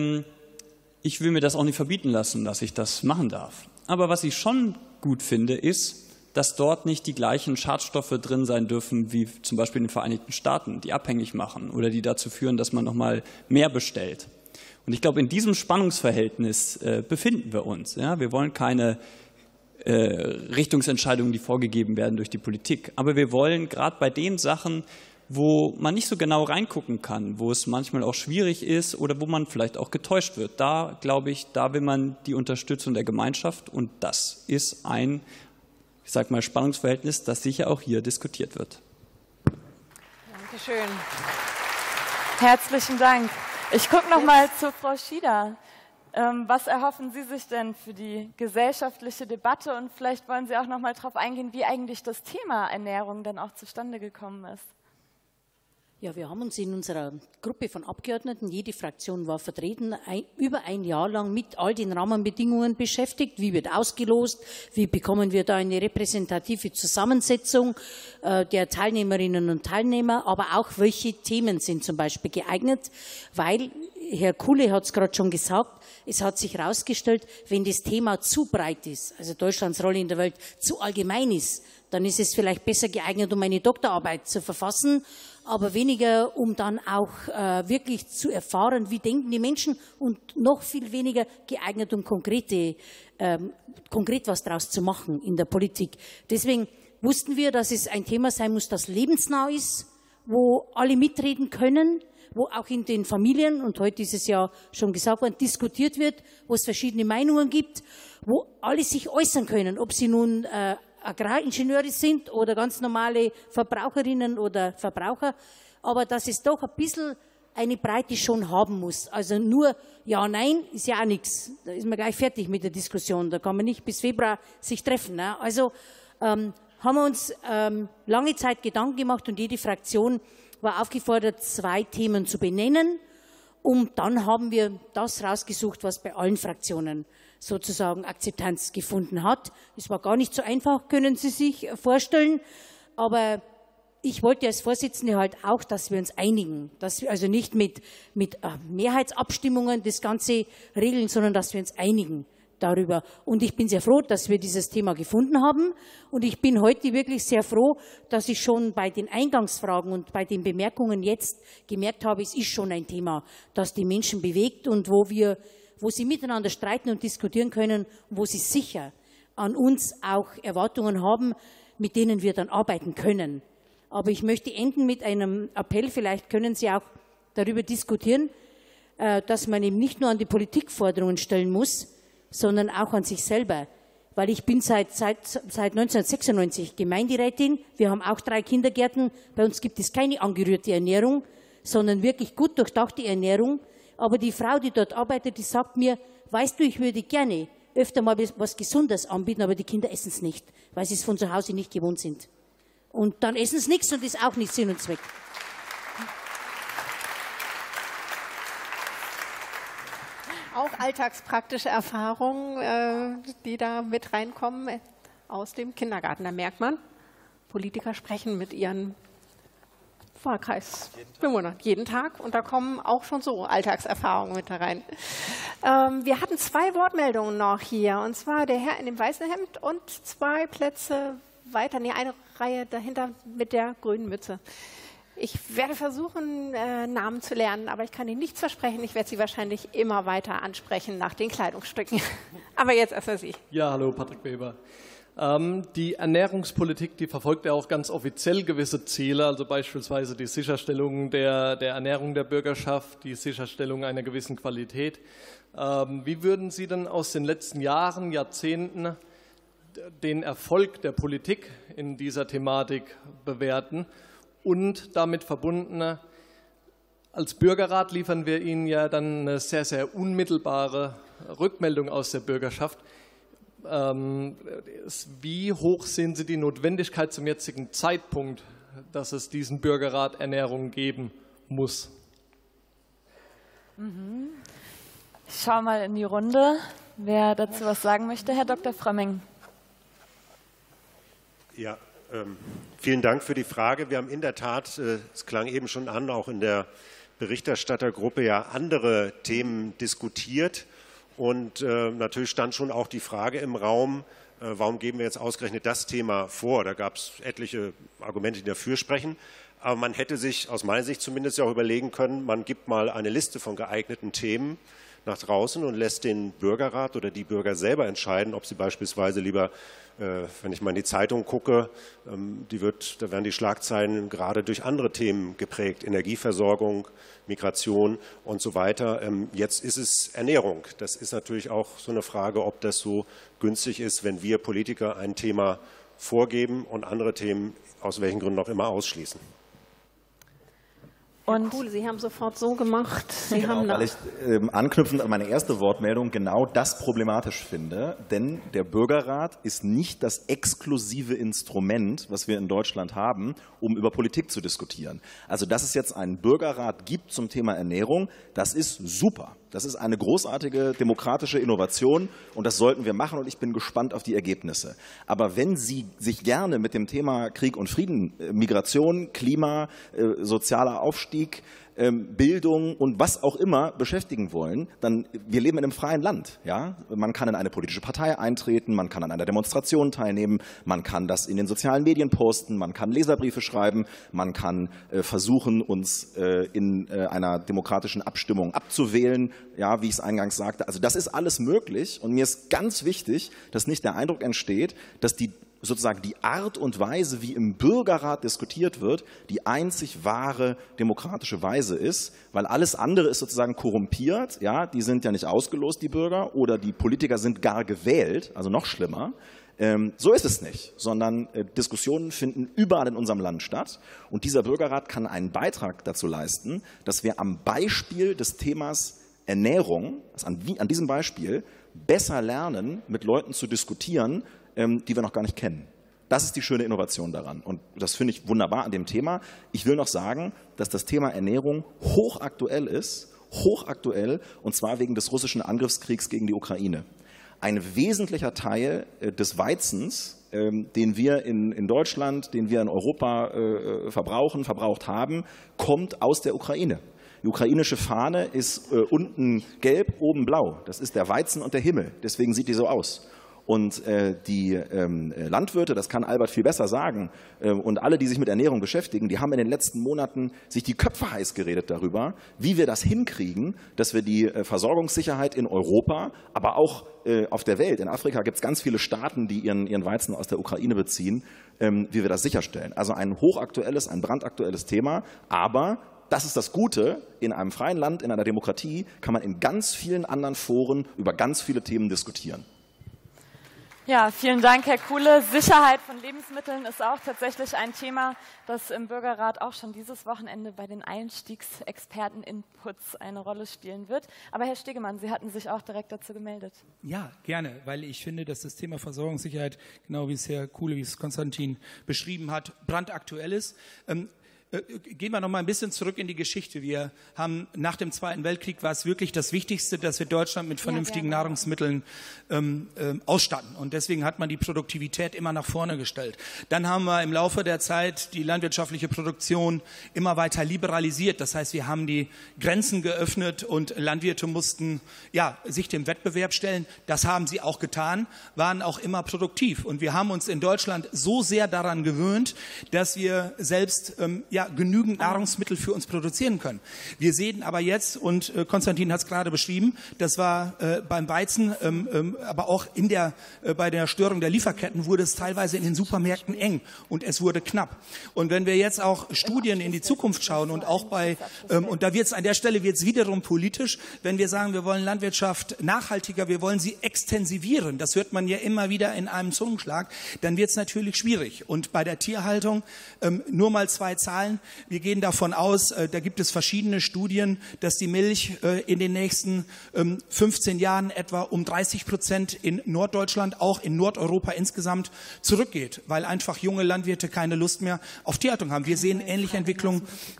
ich will mir das auch nicht verbieten lassen, dass ich das machen darf. Aber was ich schon gut finde, ist, dass dort nicht die gleichen Schadstoffe drin sein dürfen, wie zum Beispiel in den Vereinigten Staaten, die abhängig machen oder die dazu führen, dass man noch mal mehr bestellt. Und ich glaube, in diesem Spannungsverhältnis befinden wir uns. Ja? Wir wollen keine Richtungsentscheidungen, die vorgegeben werden durch die Politik. Aber wir wollen gerade bei den Sachen, wo man nicht so genau reingucken kann, wo es manchmal auch schwierig ist oder wo man vielleicht auch getäuscht wird, da glaube ich, da will man die Unterstützung der Gemeinschaft, und das ist ein, ich sage mal, Spannungsverhältnis, das sicher auch hier diskutiert wird. Dankeschön. Herzlichen Dank. Ich gucke noch mal zu Frau Schieder. Was erhoffen Sie sich denn für die gesellschaftliche Debatte? Und vielleicht wollen Sie auch noch mal darauf eingehen, wie eigentlich das Thema Ernährung denn auch zustande gekommen ist. Ja, wir haben uns in unserer Gruppe von Abgeordneten, jede Fraktion war vertreten, über ein Jahr lang mit all den Rahmenbedingungen beschäftigt. Wie wird ausgelost? Wie bekommen wir da eine repräsentative Zusammensetzung der Teilnehmerinnen und Teilnehmer? Aber auch, welche Themen sind zum Beispiel geeignet? Weil, Herr Kuhle hat es gerade schon gesagt, es hat sich herausgestellt, wenn das Thema zu breit ist, also Deutschlands Rolle in der Welt zu allgemein ist, dann ist es vielleicht besser geeignet, um eine Doktorarbeit zu verfassen, aber weniger, um dann auch wirklich zu erfahren, wie denken die Menschen, und noch viel weniger geeignet, um konkret was daraus zu machen in der Politik. Deswegen wussten wir, dass es ein Thema sein muss, das lebensnah ist, wo alle mitreden können, wo auch in den Familien, und heute ist es ja schon gesagt worden, diskutiert wird, wo es verschiedene Meinungen gibt, wo alle sich äußern können, ob sie nun Agraringenieure sind oder ganz normale Verbraucherinnen oder Verbraucher, aber dass es doch ein bisschen eine Breite schon haben muss. Also nur Ja, Nein ist ja auch nichts. Da ist man gleich fertig mit der Diskussion. Da kann man nicht bis Februar sich treffen. Ne? Also haben wir uns lange Zeit Gedanken gemacht, und jede Fraktion war aufgefordert, 2 Themen zu benennen. Und dann haben wir das rausgesucht, was bei allen Fraktionen sozusagen Akzeptanz gefunden hat. Es war gar nicht so einfach, können Sie sich vorstellen. Aber ich wollte als Vorsitzende halt auch, dass wir uns einigen, dass wir also nicht mit Mehrheitsabstimmungen das Ganze regeln, sondern dass wir uns einigen darüber. Und ich bin sehr froh, dass wir dieses Thema gefunden haben. Und ich bin heute wirklich sehr froh, dass ich schon bei den Eingangsfragen und bei den Bemerkungen jetzt gemerkt habe, es ist schon ein Thema, das die Menschen bewegt und wo sie miteinander streiten und diskutieren können, wo sie sicher an uns auch Erwartungen haben, mit denen wir dann arbeiten können. Aber ich möchte enden mit einem Appell, vielleicht können Sie auch darüber diskutieren, dass man eben nicht nur an die Politik Forderungen stellen muss, sondern auch an sich selber. Weil ich bin seit 1996 Gemeinderätin, wir haben auch 3 Kindergärten, bei uns gibt es keine angerührte Ernährung, sondern wirklich gut durchdachte Ernährung. Aber die Frau, die dort arbeitet, die sagt mir, weißt du, ich würde gerne öfter mal was Gesundes anbieten, aber die Kinder essen es nicht, weil sie es von zu Hause nicht gewohnt sind. Und dann essen sie nichts und ist auch nicht Sinn und Zweck. Auch alltagspraktische Erfahrungen, die da mit reinkommen aus dem Kindergarten. Da merkt man, Politiker sprechen mit ihren Wahlkreisbewohnern jeden Tag, und da kommen auch schon so Alltagserfahrungen mit da rein. Wir hatten 2 Wortmeldungen noch hier, und zwar der Herr in dem weißen Hemd und 2 Plätze weiter, eine Reihe dahinter mit der grünen Mütze. Ich werde versuchen, Namen zu lernen, aber ich kann Ihnen nichts versprechen. Ich werde Sie wahrscheinlich immer weiter ansprechen nach den Kleidungsstücken. Aber jetzt erstmal Sie. Ja, hallo, Patrick Weber. Die Ernährungspolitik, die verfolgt ja auch ganz offiziell gewisse Ziele, also beispielsweise die Sicherstellung der Ernährung der Bürgerschaft, die Sicherstellung einer gewissen Qualität. Wie würden Sie denn aus den letzten Jahren, Jahrzehnten den Erfolg der Politik in dieser Thematik bewerten? Und damit verbunden, als Bürgerrat liefern wir Ihnen ja dann eine sehr, sehr unmittelbare Rückmeldung aus der Bürgerschaft. Wie hoch sehen Sie die Notwendigkeit zum jetzigen Zeitpunkt, dass es diesen Bürgerrat Ernährung geben muss? Ich schaue mal in die Runde, wer dazu was sagen möchte. Herr Dr. Frömming. Ja, vielen Dank für die Frage. Wir haben in der Tat, es klang eben schon an, auch in der Berichterstattergruppe ja andere Themen diskutiert. Und natürlich stand schon auch die Frage im Raum, warum geben wir jetzt ausgerechnet das Thema vor? Da gab es etliche Argumente, die dafür sprechen. Aber man hätte sich aus meiner Sicht zumindest auch überlegen können, man gibt mal eine Liste von geeigneten Themen. nach draußen und lässt den Bürgerrat oder die Bürger selber entscheiden, ob sie beispielsweise lieber, wenn ich mal in die Zeitung gucke, da werden die Schlagzeilen gerade durch andere Themen geprägt, Energieversorgung, Migration und so weiter. Jetzt ist es Ernährung. Das ist natürlich auch so eine Frage, ob das so günstig ist, wenn wir Politiker ein Thema vorgeben und andere Themen aus welchen Gründen auch immer ausschließen. Und cool, Sie haben sofort so gemacht. Sie haben weil ich anknüpfend an meine erste Wortmeldung genau das problematisch finde, denn der Bürgerrat ist nicht das exklusive Instrument, was wir in Deutschland haben, um über Politik zu diskutieren. Also dass es jetzt einen Bürgerrat gibt zum Thema Ernährung, das ist super. Das ist eine großartige demokratische Innovation und das sollten wir machen und ich bin gespannt auf die Ergebnisse. Aber wenn Sie sich gerne mit dem Thema Krieg und Frieden, Migration, Klima, sozialer Aufstieg, Bildung und was auch immer beschäftigen wollen, dann, wir leben in einem freien Land. Ja? Man kann in eine politische Partei eintreten, man kann an einer Demonstration teilnehmen, man kann das in den sozialen Medien posten, man kann Leserbriefe schreiben, man kann versuchen, uns in einer demokratischen Abstimmung abzuwählen, ja, wie ich es eingangs sagte. Also das ist alles möglich und mir ist ganz wichtig, dass nicht der Eindruck entsteht, dass sozusagen die Art und Weise, wie im Bürgerrat diskutiert wird, die einzig wahre demokratische Weise ist, weil alles andere ist sozusagen korrumpiert, ja, die sind ja nicht ausgelost, die Bürger, oder die Politiker sind gar gewählt, also noch schlimmer. So ist es nicht, sondern Diskussionen finden überall in unserem Land statt und dieser Bürgerrat kann einen Beitrag dazu leisten, dass wir am Beispiel des Themas Ernährung, also an diesem Beispiel, besser lernen, mit Leuten zu diskutieren, die wir noch gar nicht kennen. Das ist die schöne Innovation daran und das finde ich wunderbar an dem Thema. Ich will noch sagen, dass das Thema Ernährung hochaktuell ist, und zwar wegen des russischen Angriffskriegs gegen die Ukraine. Ein wesentlicher Teil des Weizens, den wir in Deutschland, den wir in Europa verbraucht haben, kommt aus der Ukraine. Die ukrainische Fahne ist unten gelb, oben blau. Das ist der Weizen und der Himmel. Deswegen sieht die so aus. Und die Landwirte, das kann Albert viel besser sagen, und alle, die sich mit Ernährung beschäftigen, die haben in den letzten Monaten sich die Köpfe heiß geredet darüber, wie wir das hinkriegen, dass wir die Versorgungssicherheit in Europa, aber auch auf der Welt, in Afrika gibt es ganz viele Staaten, die ihren Weizen aus der Ukraine beziehen, wie wir das sicherstellen. Also ein hochaktuelles, ein brandaktuelles Thema, aber das ist das Gute, in einem freien Land, in einer Demokratie, kann man in ganz vielen anderen Foren über ganz viele Themen diskutieren. Ja, vielen Dank, Herr Kuhle. Sicherheit von Lebensmitteln ist auch tatsächlich ein Thema, das im Bürgerrat auch schon dieses Wochenende bei den Einstiegsexperten-Inputs eine Rolle spielen wird. Aber Herr Stegemann, Sie hatten sich auch direkt dazu gemeldet. Ja, gerne, weil ich finde, dass das Thema Versorgungssicherheit, genau wie es Herr Kuhle, wie es Konstantin beschrieben hat, brandaktuell ist. Gehen wir noch mal ein bisschen zurück in die Geschichte. Wir haben nach dem Zweiten Weltkrieg war es wirklich das Wichtigste, dass wir Deutschland mit vernünftigen Nahrungsmitteln ausstatten. Und deswegen hat man die Produktivität immer nach vorne gestellt. Dann haben wir im Laufe der Zeit die landwirtschaftliche Produktion immer weiter liberalisiert. Das heißt, wir haben die Grenzen geöffnet und Landwirte mussten sich dem Wettbewerb stellen. Das haben sie auch getan, waren auch immer produktiv. Und wir haben uns in Deutschland so sehr daran gewöhnt, dass wir selbst genügend Nahrungsmittel für uns produzieren können. Wir sehen aber jetzt, und Konstantin hat es gerade beschrieben, das war beim Weizen, aber auch bei der Störung der Lieferketten wurde es teilweise in den Supermärkten eng und es wurde knapp. Und wenn wir jetzt auch Studien in die Zukunft schauen und auch und da wird es an der Stelle wiederum politisch, wenn wir sagen, wir wollen Landwirtschaft nachhaltiger, wir wollen sie extensivieren, das hört man ja immer wieder in einem Zungenschlag, dann wird es natürlich schwierig. Und bei der Tierhaltung nur mal 2 Zahlen. Wir gehen davon aus, da gibt es verschiedene Studien, dass die Milch in den nächsten 15 Jahren etwa um 30% in Norddeutschland, auch in Nordeuropa insgesamt zurückgeht, weil einfach junge Landwirte keine Lust mehr auf Tierhaltung haben. Wir sehen ähnliche Entwicklungen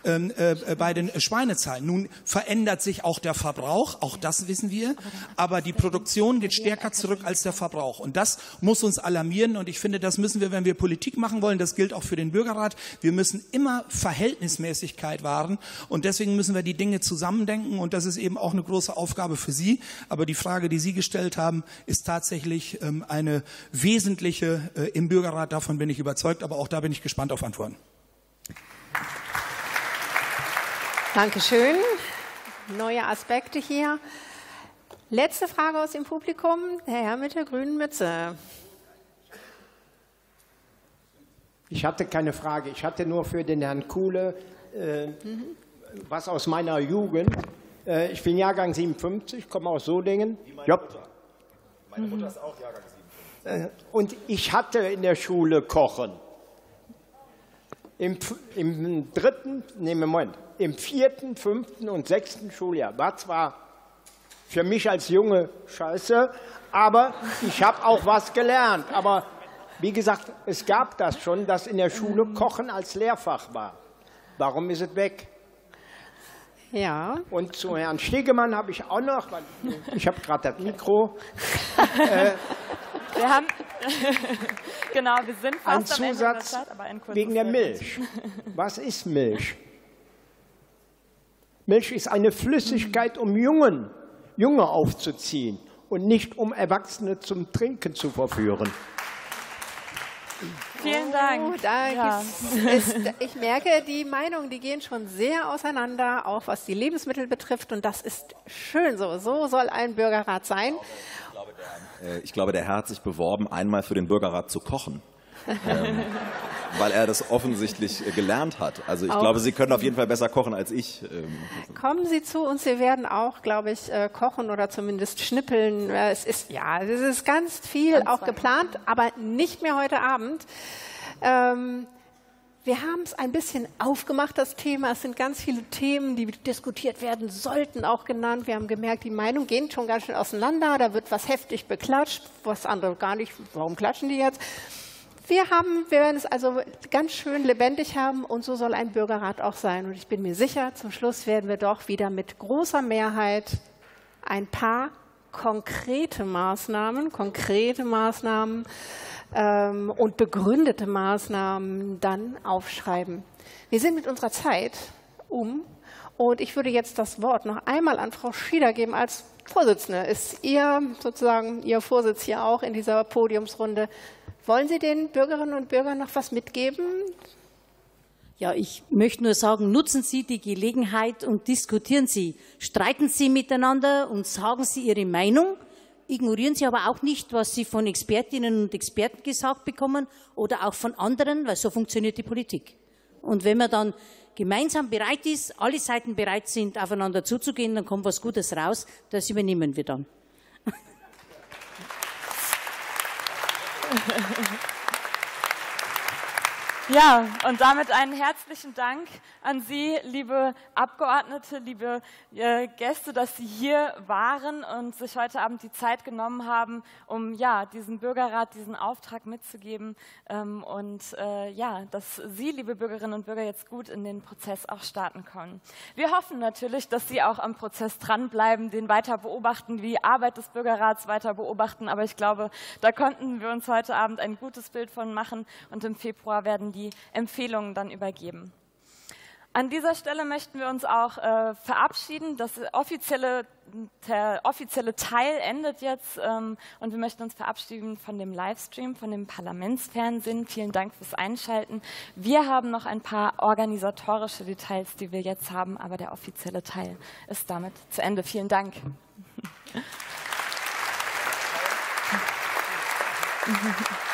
bei den Schweinezahlen. Nun verändert sich auch der Verbrauch, auch das wissen wir, aber die Produktion geht stärker zurück als der Verbrauch. Und das muss uns alarmieren und ich finde, das müssen wir, wenn wir Politik machen wollen, das gilt auch für den Bürgerrat, wir müssen immer Verhältnismäßigkeit wahren und deswegen müssen wir die Dinge zusammendenken und das ist eben auch eine große Aufgabe für Sie. Aber die Frage, die Sie gestellt haben, ist tatsächlich eine wesentliche im Bürgerrat, davon bin ich überzeugt, aber auch da bin ich gespannt auf Antworten. Dankeschön. Neue Aspekte hier. Letzte Frage aus dem Publikum, der Herr mit der grünen Mütze. Ich hatte keine Frage, ich hatte nur für den Herrn Kuhle was aus meiner Jugend. Ich bin Jahrgang 57, komme aus Solingen. Meine Mutter ist auch Jahrgang 57. Und ich hatte in der Schule Kochen. Im 4., 5. und 6. Schuljahr. War zwar für mich als Junge scheiße, aber ich habe auch was gelernt. Aber wie gesagt, es gab das schon, dass in der Schule Kochen als Lehrfach war. Warum ist es weg? Ja. Und zu Herrn Stegemann habe ich auch noch, weil ich habe gerade das Mikro. Wir haben, genau, wir sind fast ein am Ende der Zusatz Zeit, aber ein kurzes wegen der Milch. Was ist Milch? Milch ist eine Flüssigkeit, um Junge aufzuziehen und nicht um Erwachsene zum Trinken zu verführen. Vielen Dank. Ich merke, die Meinungen, die gehen schon sehr auseinander, auch was die Lebensmittel betrifft. Und das ist schön so. So soll ein Bürgerrat sein. Ich glaube, der Herr hat sich beworben, einmal für den Bürgerrat zu kochen. Weil er das offensichtlich gelernt hat. Also ich glaube, Sie können auf jeden Fall besser kochen als ich. Kommen Sie zu uns, wir werden auch, glaube ich, kochen oder zumindest schnippeln. Es ist ganz viel auch geplant, aber nicht mehr heute Abend. Wir haben es ein bisschen aufgemacht, das Thema. Es sind ganz viele Themen, die diskutiert werden sollten, auch genannt. Wir haben gemerkt, die Meinungen gehen schon ganz schön auseinander. Da wird was heftig beklatscht, was andere gar nicht. Warum klatschen die jetzt? Wir werden es also ganz schön lebendig haben und so soll ein Bürgerrat auch sein. Und ich bin mir sicher, zum Schluss werden wir doch wieder mit großer Mehrheit ein paar konkrete Maßnahmen und begründete Maßnahmen dann aufschreiben. Wir sind mit unserer Zeit und ich würde jetzt das Wort noch einmal an Frau Schieder geben als Vorsitzende. Ist Ihr Vorsitz hier auch in dieser Podiumsrunde? Wollen Sie den Bürgerinnen und Bürgern noch was mitgeben? Ja, ich möchte nur sagen, nutzen Sie die Gelegenheit und diskutieren Sie. Streiten Sie miteinander und sagen Sie Ihre Meinung. Ignorieren Sie aber auch nicht, was Sie von Expertinnen und Experten gesagt bekommen oder auch von anderen, weil so funktioniert die Politik. Und wenn man dann gemeinsam bereit ist, alle Seiten bereit sind, aufeinander zuzugehen, dann kommt was Gutes raus. Das übernehmen wir dann. Ja, und damit einen herzlichen Dank an Sie, liebe Abgeordnete, liebe Gäste, dass Sie hier waren und sich heute Abend die Zeit genommen haben, um diesen Bürgerrat, diesen Auftrag mitzugeben dass Sie, liebe Bürgerinnen und Bürger, jetzt gut in den Prozess auch starten können. Wir hoffen natürlich, dass Sie auch am Prozess dranbleiben, den weiter beobachten, die Arbeit des Bürgerrats weiter beobachten, aber ich glaube, da konnten wir uns heute Abend ein gutes Bild von machen und im Februar werden die Empfehlungen dann übergeben. An dieser Stelle möchten wir uns auch verabschieden. Der offizielle Teil endet jetzt und wir möchten uns verabschieden von dem Livestream, von dem Parlamentsfernsehen. Vielen Dank fürs Einschalten. Wir haben noch ein paar organisatorische Details, die wir jetzt haben, aber der offizielle Teil ist damit zu Ende. Vielen Dank.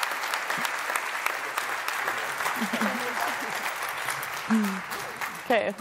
Okay.